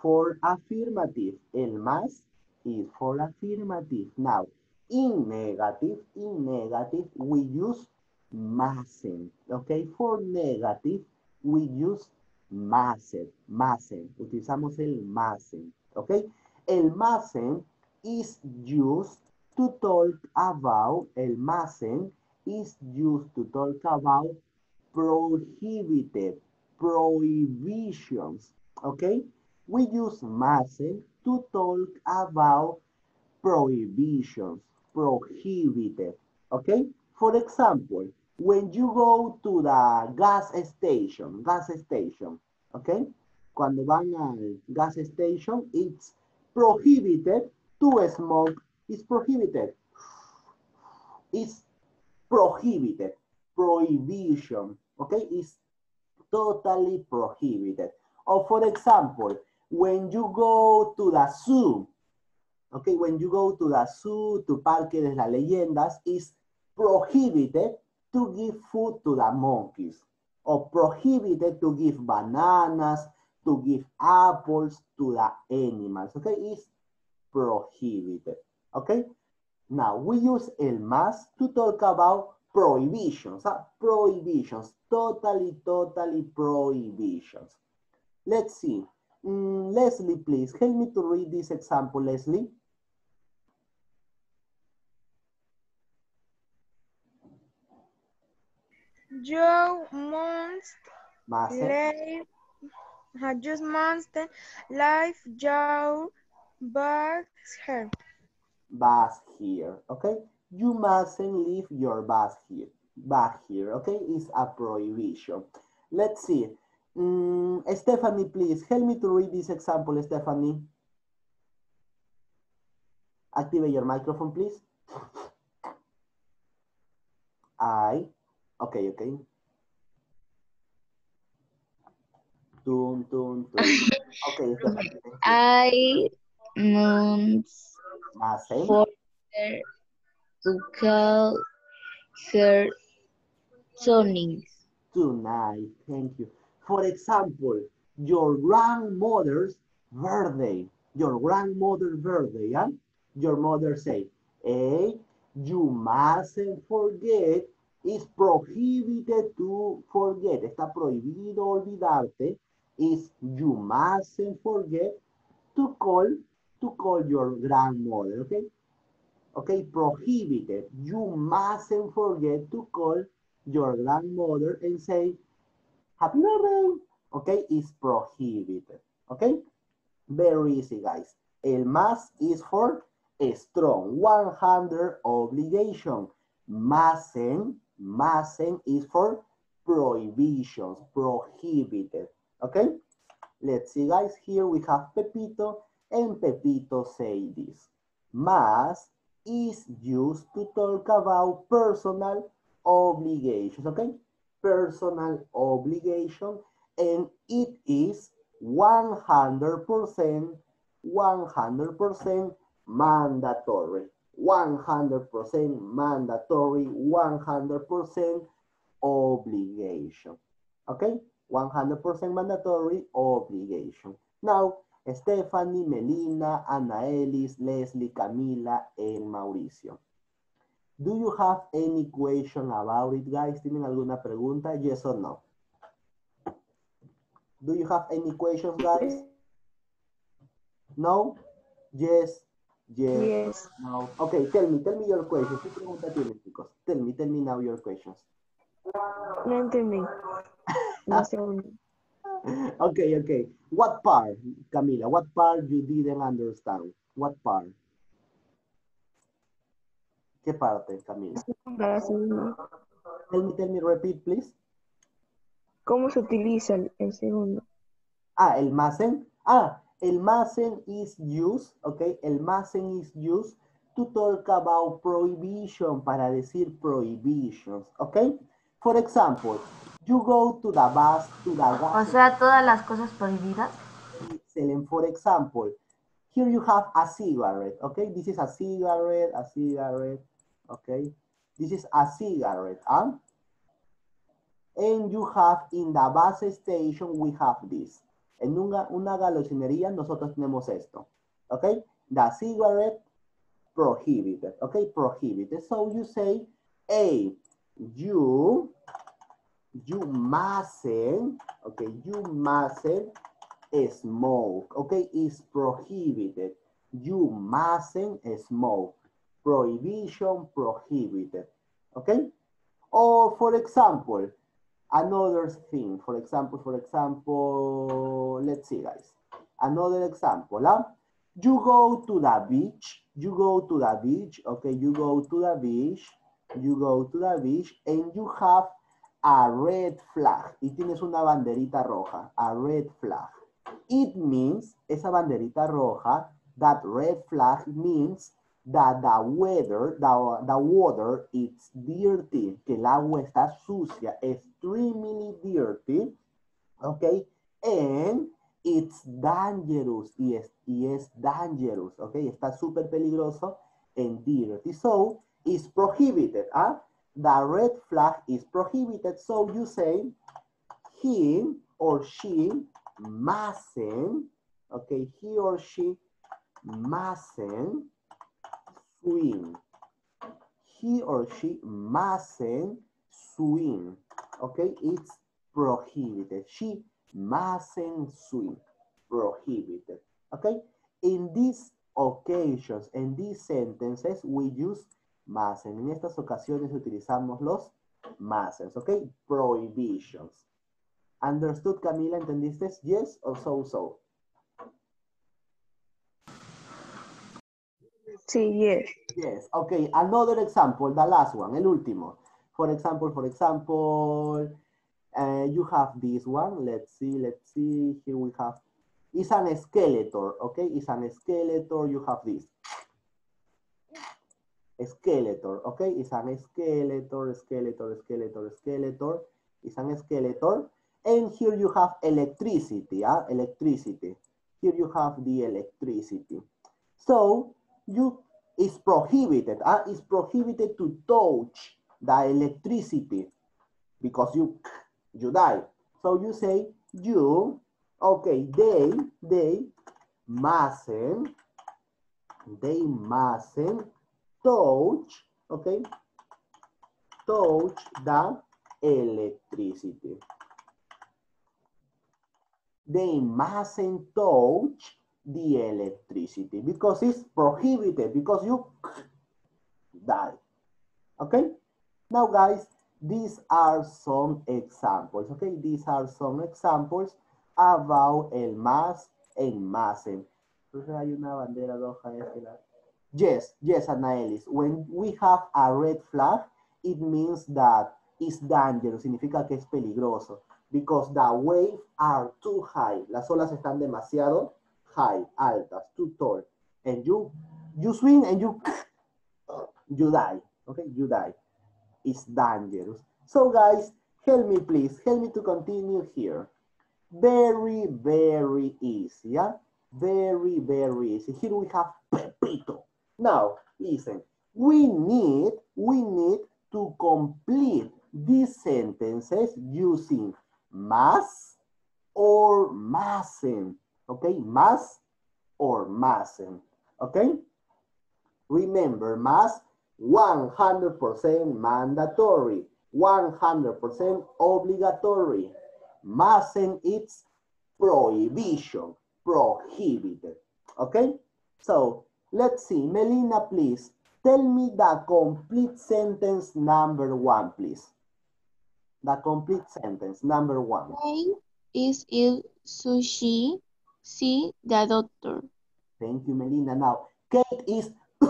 for affirmative. El más is for affirmative. Now, in negative, in negative, we use mustn't. Okay, for negative, we use mustn't. Mustn't. Utilizamos el mustn't. Okay, el mustn't is used to talk about, el mustn't is used to talk about prohibited, prohibitions. Okay, we use mustn't to talk about prohibitions, prohibited. Okay, for example, when you go to the gas station, gas station, okay, cuando van al gas station, it's prohibited to smoke. It's prohibited. It's prohibited. Prohibition, okay, is totally prohibited. Or for example, when you go to the zoo, okay, when you go to the zoo, to Parque de las Leyendas, it's prohibited to give food to the monkeys, or prohibited to give bananas, to give apples to the animals, okay, it's prohibited, okay? Now, we use el más to talk about prohibitions, huh? Prohibitions, totally, totally prohibitions. Let's see. Mm, Leslie, please, help me to read this example, Leslie. You must Mustn't. leave, you must leave your bag here. Bus here, okay? You mustn't leave your bus here. Bag here, okay? It's a prohibition. Let's see. Mm, Stephanie, please, help me to read this example, Stephanie. Activate your microphone, please. I, okay, okay. Tun, tun, tun. Okay, Stephanie, thank you. I must Mustn't. for her to call her tonight. Tonight, thank you. For example, your grandmother's birthday. Your grandmother's birthday, yeah? Your mother say, hey, you mustn't forget, it's prohibited to forget. Está prohibido olvidarte. Is you mustn't forget to call, to call your grandmother, okay? Okay, prohibited. You mustn't forget to call your grandmother and say, happy birthday. Okay, is prohibited. Okay, very easy, guys. El más is for a strong, one hundred obligation. Mustn't, mustn't is for prohibitions, prohibited. Okay, let's see, guys. Here we have Pepito, and Pepito say this. Must is used to talk about personal obligations, okay? Personal obligation, and it is one hundred percent, one hundred percent mandatory. one hundred percent mandatory, one hundred percent obligation, okay? one hundred percent mandatory obligation. Now, Stephanie, Melina, Ana Ellis, Leslie, Camila, and Mauricio. Do you have any question about it, guys? ¿Tienen alguna pregunta? Yes or no? Do you have any questions, guys? No? Yes? Yes? Yes. No? Okay, tell me, tell me your questions. ¿Qué pregunta tienen, chicos? Tell me, tell me now your questions. No entendí. La segunda. Okay, okay. What part, Camila? What part you didn't understand? What part? ¿Qué parte, Camila? La segunda. Tell me, tell me, repeat, please. ¿Cómo se utiliza el, el segundo? Ah, el mustn't. Ah, el mustn't is used, okay? El mustn't is used to talk about prohibition, para decir prohibitions, okay? For example, you go to the bus, to the gas. O sea, todas las cosas prohibidas. Excellent. For example, here you have a cigarette, okay? This is a cigarette, a cigarette, okay? This is a cigarette, huh? And you have in the bus station, we have this. En una, una galosinería nosotros tenemos esto. Okay? The cigarette prohibited. Okay? Prohibited. So you say, A, you, you mustn't, okay, you mustn't smoke. Okay? It's prohibited. You mustn't smoke. Prohibition, prohibited. Okay? Or for example, another thing, for example, for example, let's see guys. Another example, huh? You go to the beach, you go to the beach, okay, you go to the beach, you go to the beach, and you have a red flag. Y tienes una banderita roja, a red flag. It means, esa banderita roja, that red flag means that the weather, the, the water is dirty, que el agua está sucia, extremely dirty, okay, and it's dangerous, y es, y es dangerous, okay, está súper peligroso and dirty, so it's prohibited, huh? The red flag is prohibited, so you say he or she mustn't, okay, he or she mustn't swim. He or she mustn't swim. Okay, it's prohibited. She mustn't swim. Prohibited. Okay, in these occasions, in these sentences, we use mustn't. En estas ocasiones utilizamos los mustn't. Okay, prohibitions. Understood, Camila? ¿Entendiste? Yes or so so? Sí, yes. Yes, okay, another example, the last one, el último. For example, for example, uh, you have this one, let's see, let's see, here we have, it's an skeleton, okay, it's an skeleton, you have this. Skeleton, okay, it's an skeleton, skeleton, skeleton, skeleton, it's an skeleton, and here you have electricity, uh, electricity. Here you have the electricity. So, you it's prohibited, uh, it's prohibited to touch the electricity because you you die. So you say you, okay, they they mustn't, they mustn't touch, okay, touch the electricity. They mustn't touch the electricity because it's prohibited, because you die. Okay? Now, guys, these are some examples. Okay? These are some examples about el más and mustn't. Hay una bandera roja de este lado. Yes, yes, Anaelis. When we have a red flag, it means that it's dangerous. Significa que es peligroso. Because the waves are too high. Las olas están demasiado high, altas, too tall, and you you swing and you you die. Okay, you die. It's dangerous. So guys, help me please, help me to continue here. Very, very easy, yeah? Very, very easy. Here we have Pepito. Now, listen, we need, we need to complete these sentences using must or mustn't. Okay, must or mustn't, okay? Remember, must, one hundred percent mandatory, one hundred percent obligatory. Mustn't, it's prohibition, prohibited, okay? So, let's see, Melina, please, tell me the complete sentence number one, please. The complete sentence number one. A is ill sushi. See the doctor. Thank you, Melina. Now, Kate is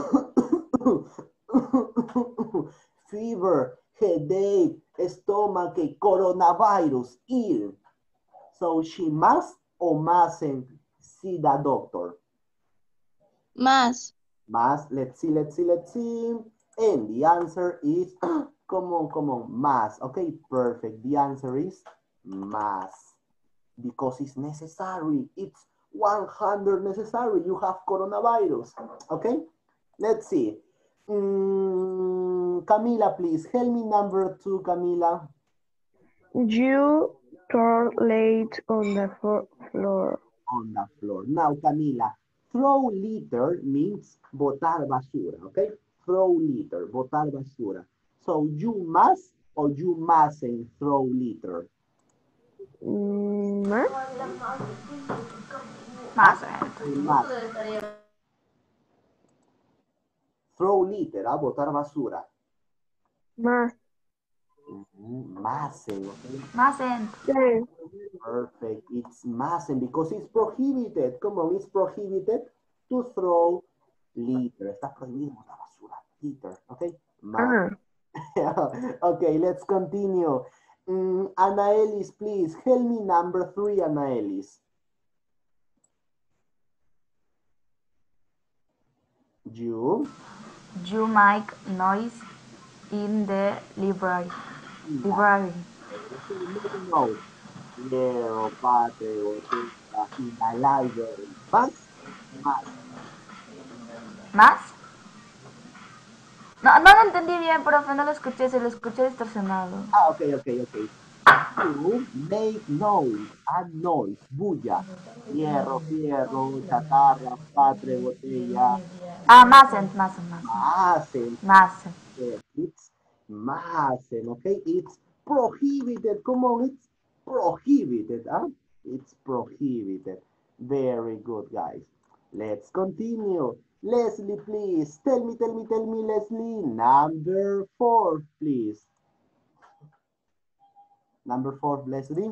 fever, headache, stomach, coronavirus, ill. So she must or mustn't see the doctor? Must. Must. Let's see, let's see, let's see. And the answer is, come on, come on, must. Okay, perfect. The answer is must. Because it's necessary. It's one hundred necessary. You have coronavirus. Okay? Let's see. Mm, Camila, please. Help me number two, Camila. You toilet on the fo- floor. On the floor. Now, Camila, throw litter means botar basura, okay? Throw litter, botar basura. So you must or you mustn't throw litter. Mm, ¿más? Mustn't. You must. Throw litter, ah, botar basura. Más. Mm-hmm. Mustn't, okay? Mustn't. Sí. Perfect. It's mustn't because it's prohibited. Come on, it's prohibited to throw litter. Está prohibido botar basura. Litter, okay? Must. Ah, Okay, let's continue. Mm, Anna Ellis, please help me number three, Anna Ellis. You? You make noise in the library. Library. Okay, make note. Leo, padre, botella, in the library. Más, más. ¿Más? No, no lo entendí bien, profe, no lo escuché, se lo escuché distorsionado. Ah, okay, okay, okay. You make noise, a noise, bulla. Hierro, fierro, chatarra, padre, botella. Ah, mustn't, mustn't, mustn't. Mustn't. Mustn't. It's mustn't, okay? It's prohibited. Come on, it's prohibited. Huh? It's prohibited. Very good, guys. Let's continue. Leslie, please. Tell me, tell me, tell me, Leslie. Number four, please. Number four, Leslie.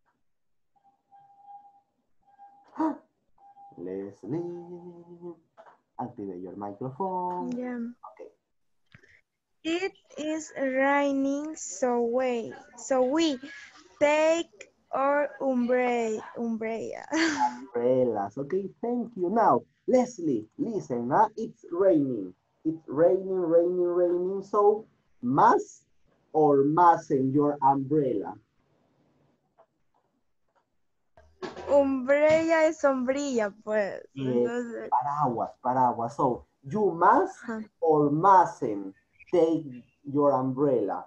Leslie. Activate your microphone. Yeah. Okay. It is raining, so we so we take our umbrella. umbrella. Umbrellas. Okay, thank you. Now, Leslie, listen. Huh? It's raining. It's raining, raining, raining. So, must or mustn't your umbrella? Umbrella es sombrilla, pues. Yes, Entonces, paraguas, paraguas. So, you must ajá. or mustn't take your umbrella?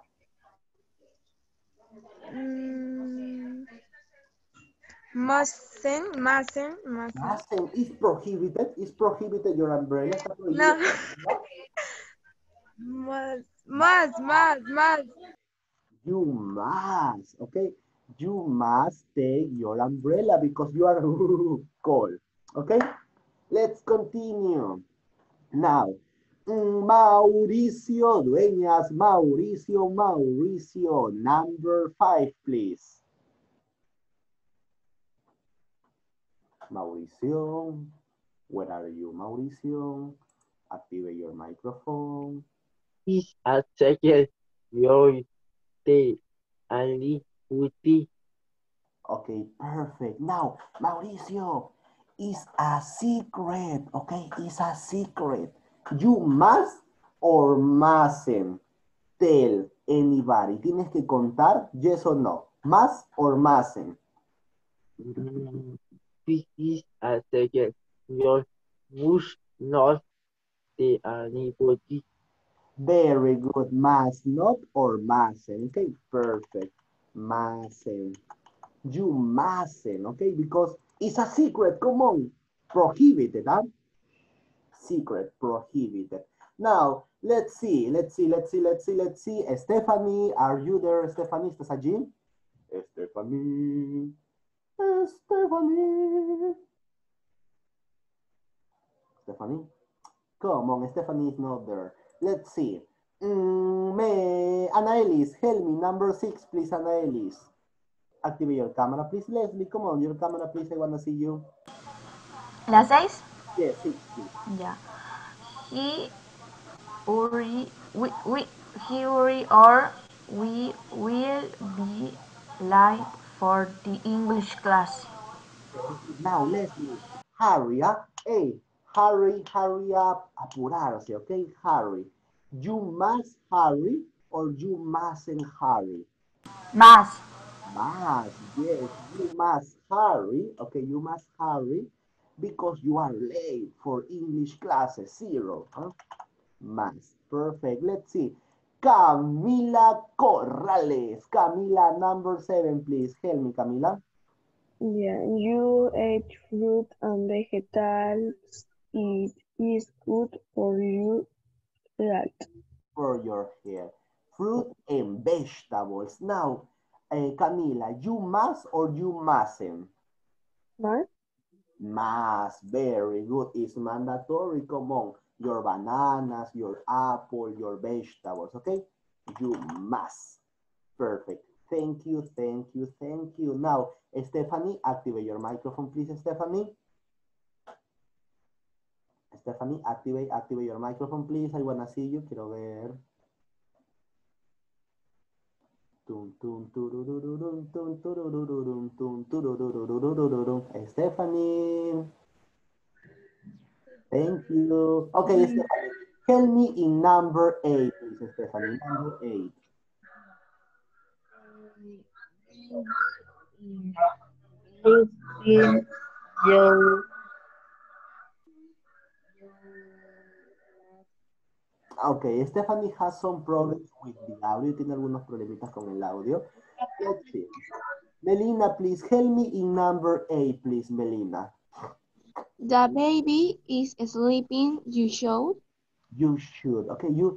Mm, mustn't, mustn't, mustn't. Mustn't is prohibited. Is prohibited your umbrella? ¿Está No. prohibido? Must, must, must, must. You must, okay? You must take your umbrella because you are cold, okay? Let's continue. Now, Mauricio Dueñas, Mauricio, Mauricio, number five, please. Mauricio, where are you, Mauricio? Activate your microphone. Is a second your day and with Okay, perfect. Now, Mauricio, it's a secret, okay? It's a secret. You must or mustn't tell anybody. Tienes que contar yes or no. Must or mustn't. Mm, this is a second your must not the anybody. Very good. Must not or mustn't. Okay, perfect. Mustn't. You mustn't, okay? Because it's a secret. Come on. Prohibited, huh? Secret, prohibited. Now, let's see, let's see, let's see, let's see, let's see. Stephanie, are you there, Stephanie? ¿Estás allí? Stephanie, Stephanie. Stephanie? Come on, Stephanie is not there. Let's see. Mm, me, Anna Ellis, help me. Number six, please, Anna Ellis. Activate your camera, please. Leslie, come on, your camera, please. I want to see you. ¿Las seis? Yes, six, please. Ya. He, hurry, we, we, he, hurry, or we will be late for the English class. Now, Leslie, hurry up. Hey, hurry, hurry up. Apurarse, okay? Hurry. You must hurry or you mustn't hurry? Más. Must, yes. You must hurry. Okay, you must hurry because you are late for English classes. Zero. Huh? Must. Perfect. Let's see. Camila Corrales. Camila, number seven, please. Help me, Camila. Yeah, you eat fruit and vegetables. It is good for your health. For your hair. Fruit and vegetables. Now, uh, Camila, you must or you mustn't? Must? Must. Very good. It's mandatory. Come on. Your bananas, your apple, your vegetables. Okay? You must. Perfect. Thank you, thank you, thank you. Now, Stephanie, activate your microphone, please, Stephanie. Stephanie, activate, activate your microphone, please. I wanna see you. Quiero ver. Tum, tum, turururum, tum, turururum, tum, tururururururum. Stephanie. Thank you. Okay, Stephanie. Tell me in number eight, please, Stephanie. Number eight. Brookfield, Joe. Okay, Stephanie has some problems with the audio. Tiene algunos problemitas con el audio. Let's see. Melina, please help me in number eight, please, Melina. The baby is sleeping. You should. You should. Okay, you.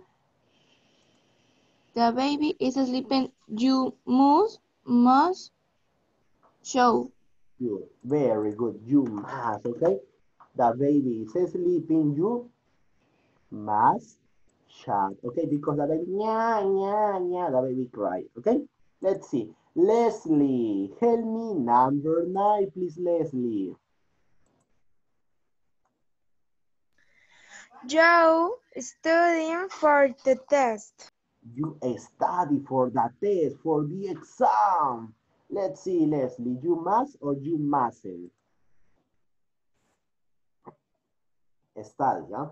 The baby is sleeping. You must, must show. You. Very good. You must. Okay. The baby is sleeping. You must shout. Okay, because the baby, nya, nya, nya, the baby cry. Okay. Let's see. Leslie, help me number nine, please, Leslie. Joe studying for the test. You study for the test, for the exam. Let's see, Leslie, you must or you mustn't? Study, huh?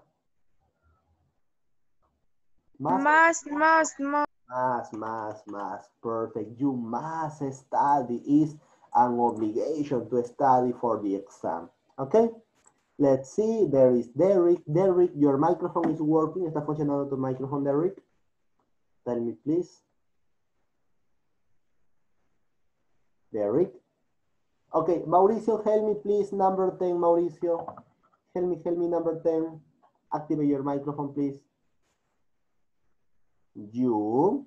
Must, must, must. Must, must, must. Perfect. You must study. Is an obligation to study for the exam. Okay? Let's see. There is Derek. Derek, your microphone is working. ¿Está funcionando tu microphone, Derek? Tell me, please. Derek. Okay, Mauricio, help me, please. Number ten, Mauricio. Help me, help me, number ten. Activate your microphone, please. You.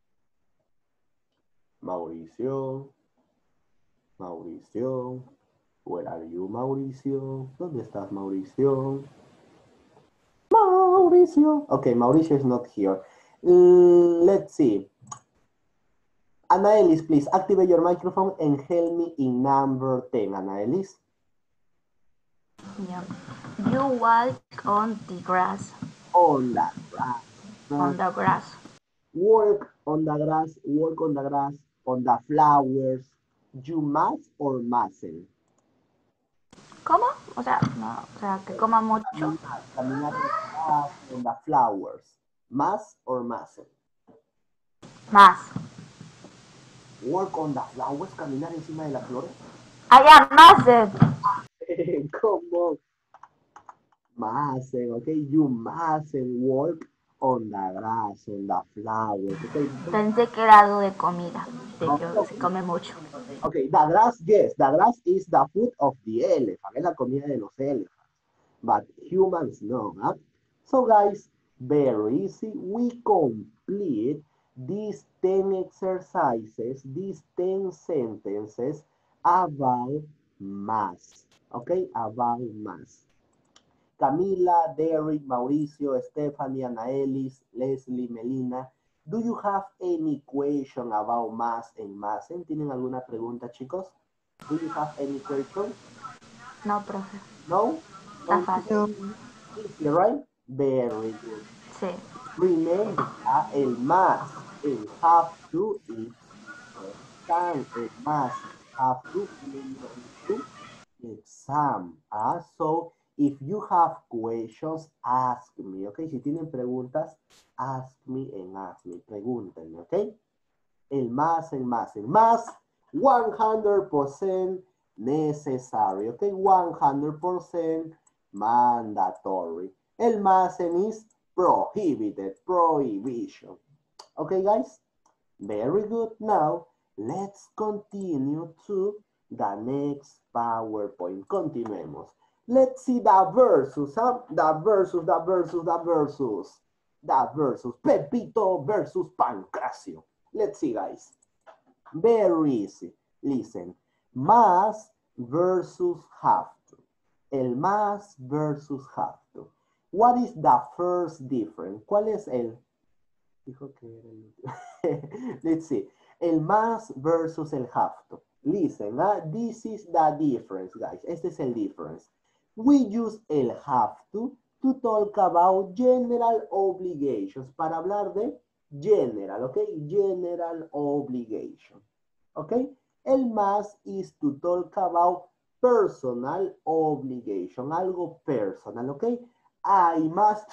Mauricio. Mauricio. Where are you, Mauricio? ¿Dónde estás, Mauricio? Mauricio. Okay, Mauricio is not here. Mm, let's see. Anaelis, please activate your microphone and help me in number ten, Anaelis. Yeah. You walk on the grass. On the grass. On the grass. Work on the grass, work on the grass, on the flowers. You must or mustn't? ¿Cómo? O sea, no, o sea, que coma mucho. Caminar, caminar on the grass, on the flowers. Must or mustn't? Más. Work on the flowers, caminar encima de las flores. Allá, más. Come on. Mustn't, okay? You mustn't work on the grass, on the flowers, okay? Pensé que era algo de comida, de que se come mucho. Okay, the grass, yes, the grass is the food of the elephant, es la comida de los elephants. But humans no, huh? So guys, very easy. We complete these ten exercises, these ten sentences about math, okay? About math. Camila, Derek, Mauricio, Stephanie, Anaelis, Leslie, Melina, do you have any question about math and math? ¿Tienen alguna pregunta, chicos? Do you have any question? No, profe. No? Está fácil. Easy, right? Very good. Sí. Remember, uh, el math, el have to is exam, el math have to to exam. Uh, so, if you have questions, ask me, okay? Si tienen preguntas, ask me and ask me. Pregúntenme, okay? El más, el más, el más, one hundred percent necessary, okay? one hundred percent mandatory. El más is prohibited, prohibition. Okay, guys? Very good. Now, let's continue to the next PowerPoint. Continuemos. Let's see the versus, huh? The versus, the versus, the versus. The versus. Pepito versus Pancracio. Let's see, guys. Very easy. Listen. Más versus have to. El más versus have to. What is the first difference? ¿Cuál es el? Dijo que era el... Let's see. El más versus el have to. Listen, uh, this is the difference, guys. Este es el difference. We use el have to to talk about general obligations. Para hablar de general, ¿ok? General obligation. ¿Ok? El más is to talk about personal obligation. Algo personal, ¿ok? I must...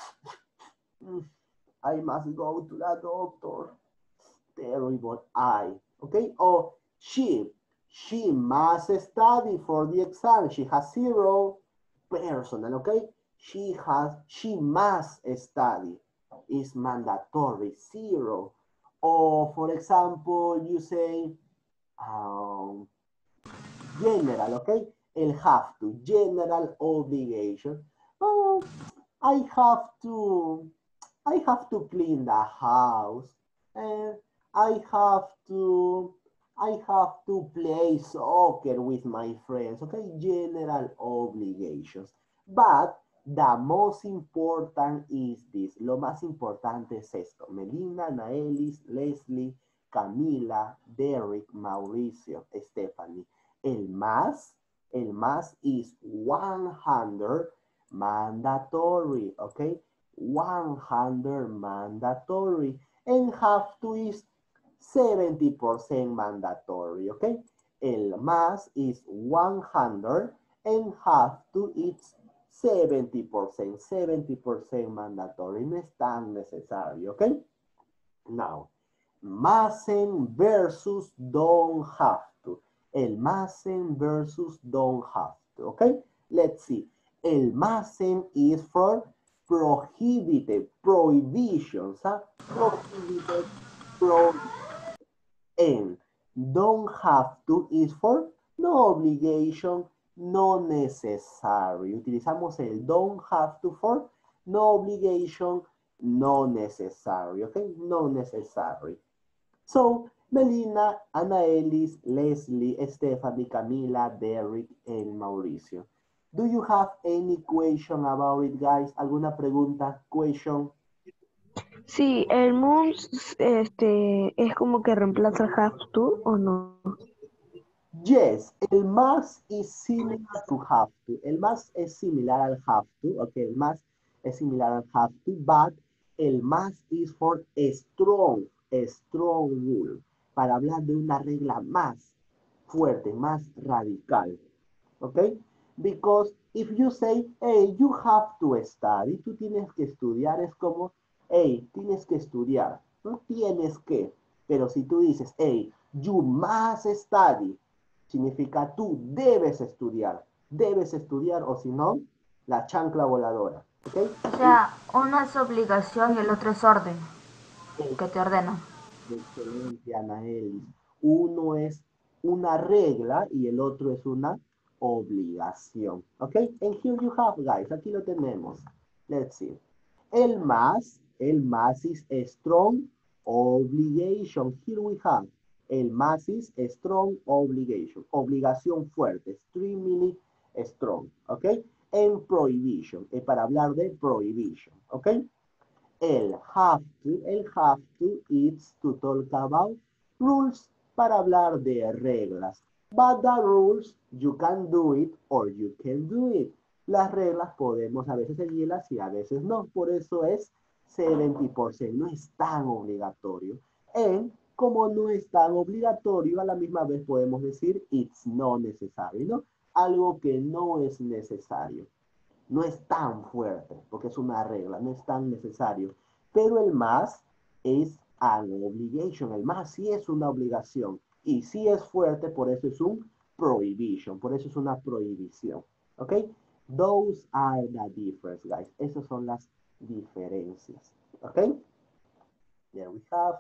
I must go to the doctor. Terrible I. Okay? Or she. She must study for the exam. She has zero personal. Okay? She has, she must study. Is mandatory. Zero. Or for example, you say um, general. Okay? El have to. General obligation. Oh, I have to... I have to clean the house, and I have to, I have to play soccer with my friends, okay? General obligations. But the most important is this. Lo más importante es esto. Melina, Naelis, Leslie, Camila, Derek, Mauricio, Stephanie. El más, el más is one hundred mandatory, okay? one hundred mandatory, and have to is seventy percent mandatory, okay? El más is one hundred and have to is seventy percent, seventy percent mandatory, no es tan necesario, okay? Now, mustn't versus don't have to. El mustn't versus don't have to, okay? Let's see. El mustn't is for prohibited, prohibitions, huh? Prohibited, prohibited. And don't have to is for no obligation, no necessary. Utilizamos el don't have to for no obligation, no necessary, okay? No necessary. So, Melina, Ana Ellis, Leslie, Stephanie, Camila, Derek, and Mauricio. Do you have any question about it, guys? ¿Alguna pregunta? Question? Sí, el must este, es como que reemplaza el have to, ¿o no? Yes, el must is similar to have to. El must es similar al have to. Ok, el must es similar al have to, but el must is for a strong, a strong rule. Para hablar de una regla más fuerte, más radical. Ok? Because if you say, hey, you have to study, tú tienes que estudiar, es como, hey, tienes que estudiar, no tienes que, pero si tú dices, hey, you must study, significa tú debes estudiar, debes estudiar, o si no, la chancla voladora, ¿ok? O sea, uno es obligación y el otro es orden, que te ordena. Excelente, Anaelis. Uno es una regla y el otro es una obligación. ¿Ok? And here you have, guys. Aquí lo tenemos. Let's see. El más, el más is a strong obligation. Here we have. El más is a strong obligation. Obligación fuerte. Extremely strong. ¿Ok? And prohibition. Es para hablar de prohibition. ¿Ok? El have to, el have to is to talk about rules, para hablar de reglas. But the rules, you can do it or you can do it. Las reglas podemos a veces seguirlas y a veces no. Por eso es setenta por ciento, no es tan obligatorio. And como no es tan obligatorio, a la misma vez podemos decir it's not necessary, ¿no? Algo que no es necesario. No es tan fuerte, porque es una regla, no es tan necesario. Pero el más es an obligation. El más sí es una obligación. Y sí es fuerte, por eso es un prohibition. Por eso es una prohibición. ¿Ok? Those are the differences, guys. Esas son las diferencias. ¿Ok? There we have.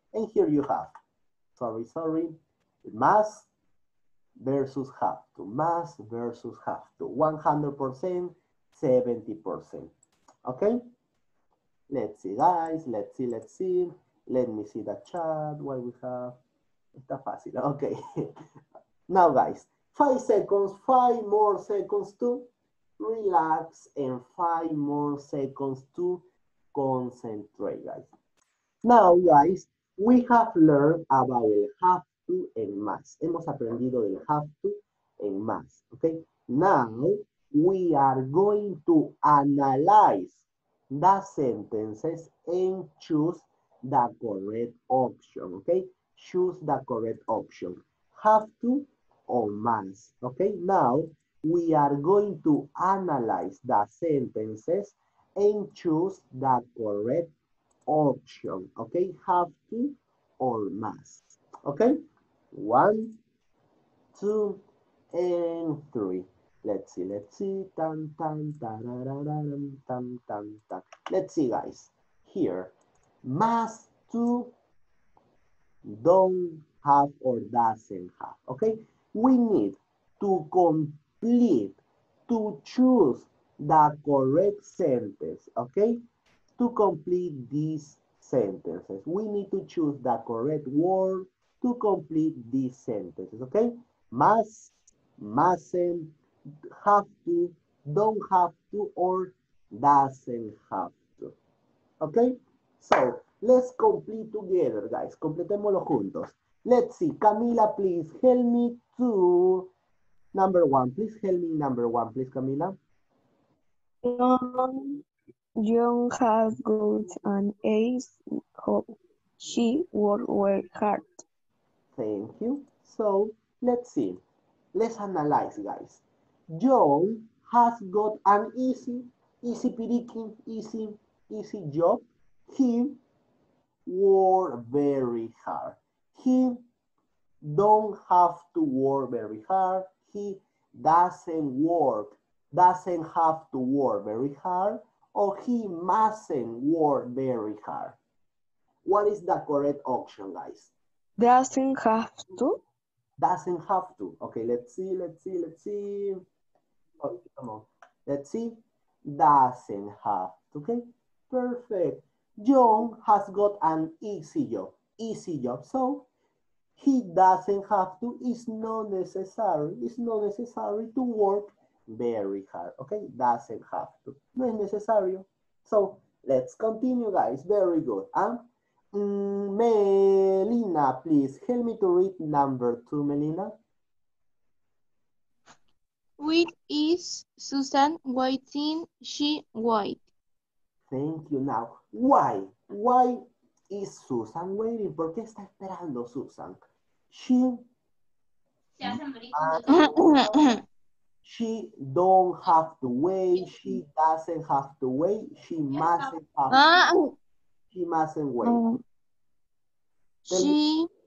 And here you have, sorry, sorry, must versus have to, must versus have to, one hundred percent, seventy percent. Okay? Let's see, guys, let's see, let's see. Let me see the chat, what we have. Está fácil, okay. Now, guys, five seconds, five more seconds to relax, and five more seconds to concentrate, guys. Now, guys, we have learned about el have to and must. Hemos aprendido del have to and must, okay? Now, we are going to analyze the sentences and choose the correct option, okay? Choose the correct option. Have to or must, okay? Now, we are going to analyze the sentences and choose the correct option, okay? Have to or must, okay? One, two, and three. Let's see, let's see. Tan, tan, tararararam, tan, tan, tan. Let's see, guys. Here, must to, don't have or doesn't have, okay? We need to complete, to choose the correct sentence, okay? To complete these sentences, we need to choose the correct word to complete these sentences, okay? Must, mustn't, have to, don't have to, or doesn't have to, okay? So, let's complete together, guys. Completémoslo juntos. Let's see. Camila, please help me to number one. Please help me number one, please, Camila. John, John has got an ace. She worked well hard. Thank you. So, let's see. Let's analyze, guys. John has got an easy, easy pirikin, easy, easy job. He worked very hard. He don't have to work very hard. He doesn't work, doesn't have to work very hard, or he mustn't work very hard. What is the correct option, guys? Doesn't have to. Doesn't have to. Okay, let's see, let's see, let's see. Oh, come on. Let's see. Doesn't have to. Okay, perfect. John has got an easy job. Easy job. So, he doesn't have to. It's not necessary. It's not necessary to work very hard. Okay, doesn't have to. No es necesario. So, let's continue, guys. Very good. Um, mm, Melina, please help me to read number two, Melina. Which is Susan waiting? She wait. Thank you. Now, why? Why is Susan waiting? ¿Por qué está esperando Susan? She, uh, she don't have to wait. She doesn't have to wait. She mustn't have Ah, to. She mustn't wait. um, she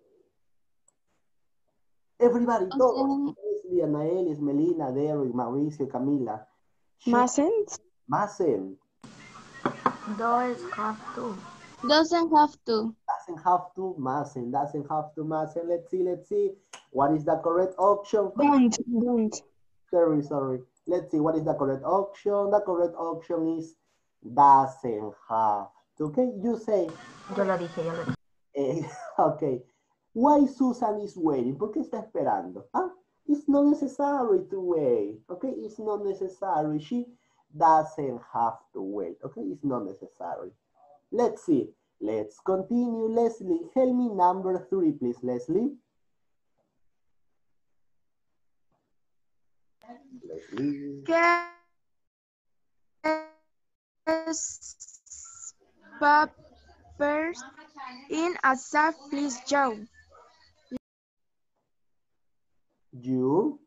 Everybody, todos. doesn't, Leslie, Anaelis, Melina, Derrick, Mauricio, Camila. She Mustn't. mustn't. Does have to. doesn't have to. Doesn't have to, mustn't. Doesn't have to, mustn't. Let's see, let's see. What is the correct option? Don't. Don't. Sorry, sorry. Let's see, what is the correct option? The correct option is doesn't have to. Okay, you say. Yo lo dije, yo lo dije. Eh, okay. Why Susan is waiting? ¿Por qué está esperando? Ah, it's not necessary to wait. Okay, it's not necessary. She doesn't have to wait. Okay, it's not necessary. Let's see. Let's continue. Leslie, help me number three, please, Leslie. Leslie. Guess papers in a safe, please, Joe. You.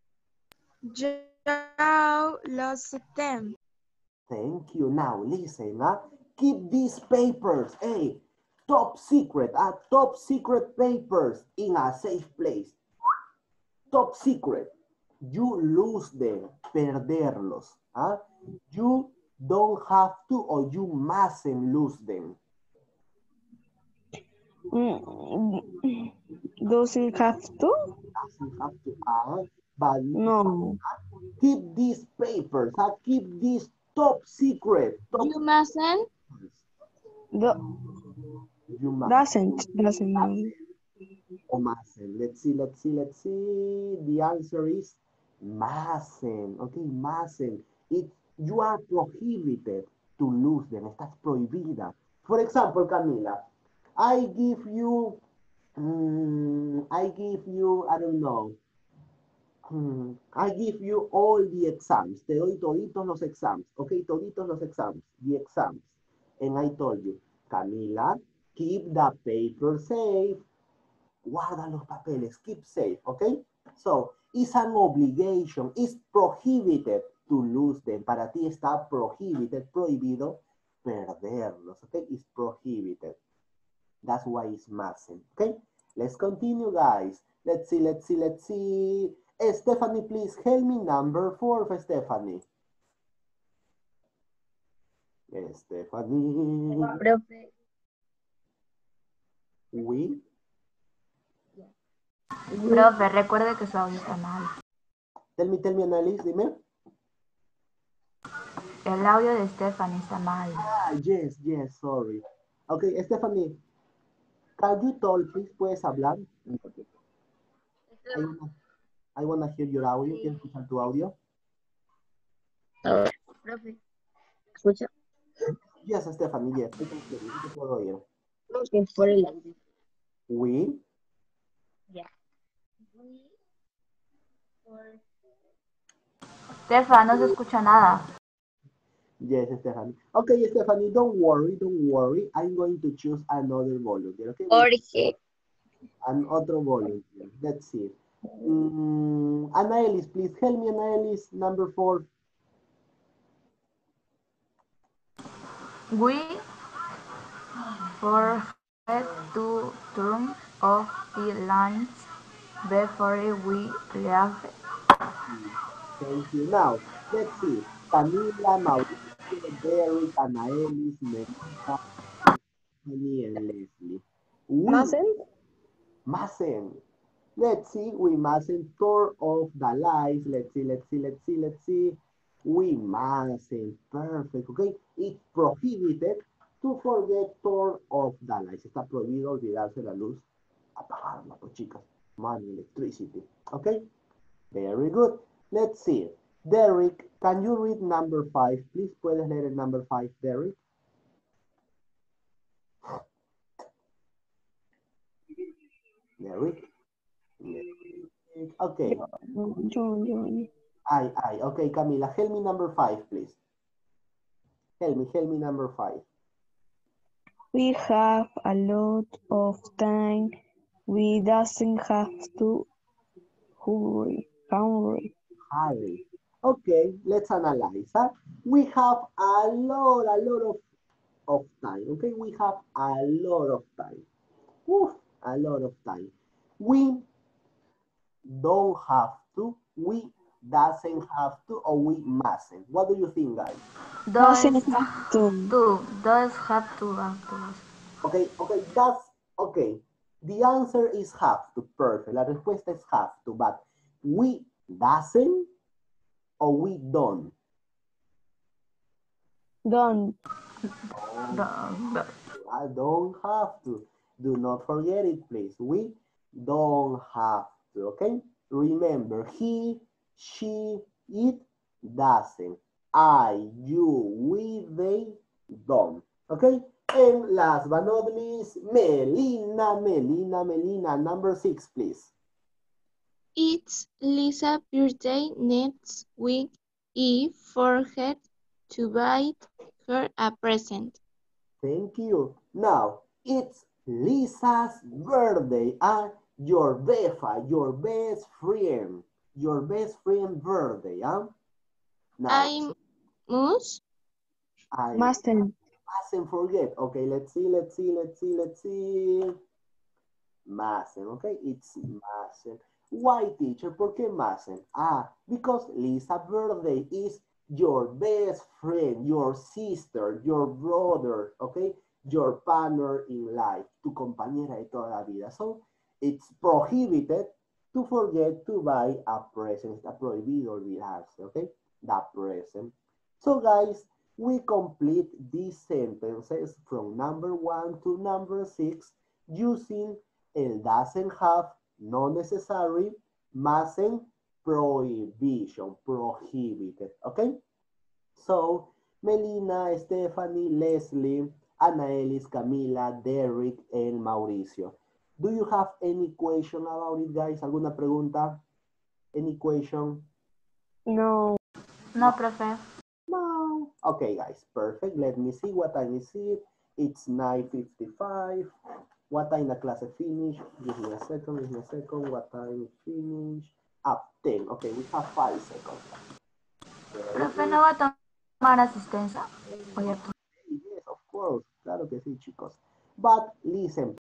Joe lost them. Thank you. Now listen, huh? Keep these papers, hey, top secret, uh, top secret papers in a safe place. Top secret. You lose them, perderlos. Huh? You don't have to or you mustn't lose them. Mm, doesn't have to? Doesn't have to add, but No. keep these papers, huh? Keep this top secret. Top You mustn't. Do, you must. doesn't. Doesn't. No. Or mustn't. Let's see, let's see, let's see. The answer is mustn't. Okay, mustn't. It, you are prohibited to lose them. Estás prohibida. For example, Camila, I give you, mm, I give you, I don't know, mm, I give you all the exams. Te doy toditos los exams. Okay, toditos los exams. The exams. And I told you, Camila, keep the paper safe. Guarda los papeles, keep safe, okay? So, it's an obligation, it's prohibited to lose them. Para ti está prohibited, prohibido perderlos, okay? It's prohibited. That's why it's mustn't, okay? Let's continue, guys. Let's see, let's see, let's see. Eh, Stephanie, please help me number four for Stephanie. Eh, Stephanie. Profe, We. Profe, recuerde que su audio está mal. Tell me, tell me, Annalise, dime. El audio de Stephanie está mal. Ah, yes, yes, sorry. Okay, Stephanie, can you talk, please? ¿Puedes hablar? I wanna, I wanna hear your audio. ¿Quiero escuchar tu audio? a ver, profe, escucha. Yes, Stephanie, yes. I can hear you. Te puedo oír. Creo que es por el audio. We, Ya. Stefan, no se escucha nada. yes, Stephanie. Okay, Stephanie, don't worry, don't worry. I'm going to choose another volunteer, okay? Jorge. An otro volunteer. Let's see. Mm, Ana Ellis, please help me, Ana Ellis, number four. We forget to turn off the lights before we leave. Thank you. Now, let's see. Camila, Mauricio, Derek, Ana Ellis, Melissa, Stephanie, and Leslie. We Mustn't? mustn't. Let's see. We mustn't turn off the lights. Let's see. Let's see. Let's see. Let's see. We mustn't. Perfect. Okay. It's prohibited to forget turn off the lights. Está prohibido olvidarse la luz. Apagarla, pues chicas. Money, electricity. Okay. Very good. Let's see. Derek, can you read number five, please? ¿Puedes leer el number five, Derek? Derek? Okay. Yo, yo. I, I. Okay, Camila, help me number five, please. Help me, help me number five. We have a lot of time. We doesn't have to hurry. Hurry. Hurry. Okay, let's analyze. Huh? We have a lot, a lot of, of time. Okay, we have a lot of time. Oof, a lot of time. We don't have to, we doesn't have to, or we mustn't. What do you think, guys? Does Doesn't have to. to. Does have to. Have to. Okay, okay, that's, okay. The answer is have to, perfect. La respuesta es have to, but we doesn't or we don't? Don't. Don't. I don't have to. Do not forget it, please. We don't have to, okay? Remember, he, she, it, doesn't. I, you, we, they, don't. Okay? And last but not least, Melina, Melina, Melina, number six, please. It's Lisa's birthday next week. I forget to buy her a present. Thank you. Now, it's Lisa's birthday and your Befa, your best friend, your best friend birthday, huh? Now, I must. I Mustn't. mustn't forget. Okay, let's see, let's see, let's see, let's see. Mustn't, okay? It's mustn't. Why, teacher? ¿Por qué mustn't? Ah, because Lisa's birthday is your best friend, your sister, your brother, okay? your partner in life, tu compañera de toda la vida. So, it's prohibited to forget to buy a present. Está prohibido olvidarse, okay? The present. So, guys, we complete these sentences from number one to number six using el doesn't have, no necessary, mustn't, prohibition, prohibited, okay? So, Melina, Stephanie, Leslie, Ana Ellis, Camila, Derek, and Mauricio. Do you have any question about it, guys? ¿Alguna pregunta? Any question? No. No, profe. No. Okay, guys, perfect. Let me see what time is it. It's nine fifty-five. What time the class finish? Give me a second, give me a second. What time finish? Up ten. Okay, we have five seconds. Profe, ¿no va a tomar asistencia? Oye, Yes, of course. Claro que sí, chicos. But listen,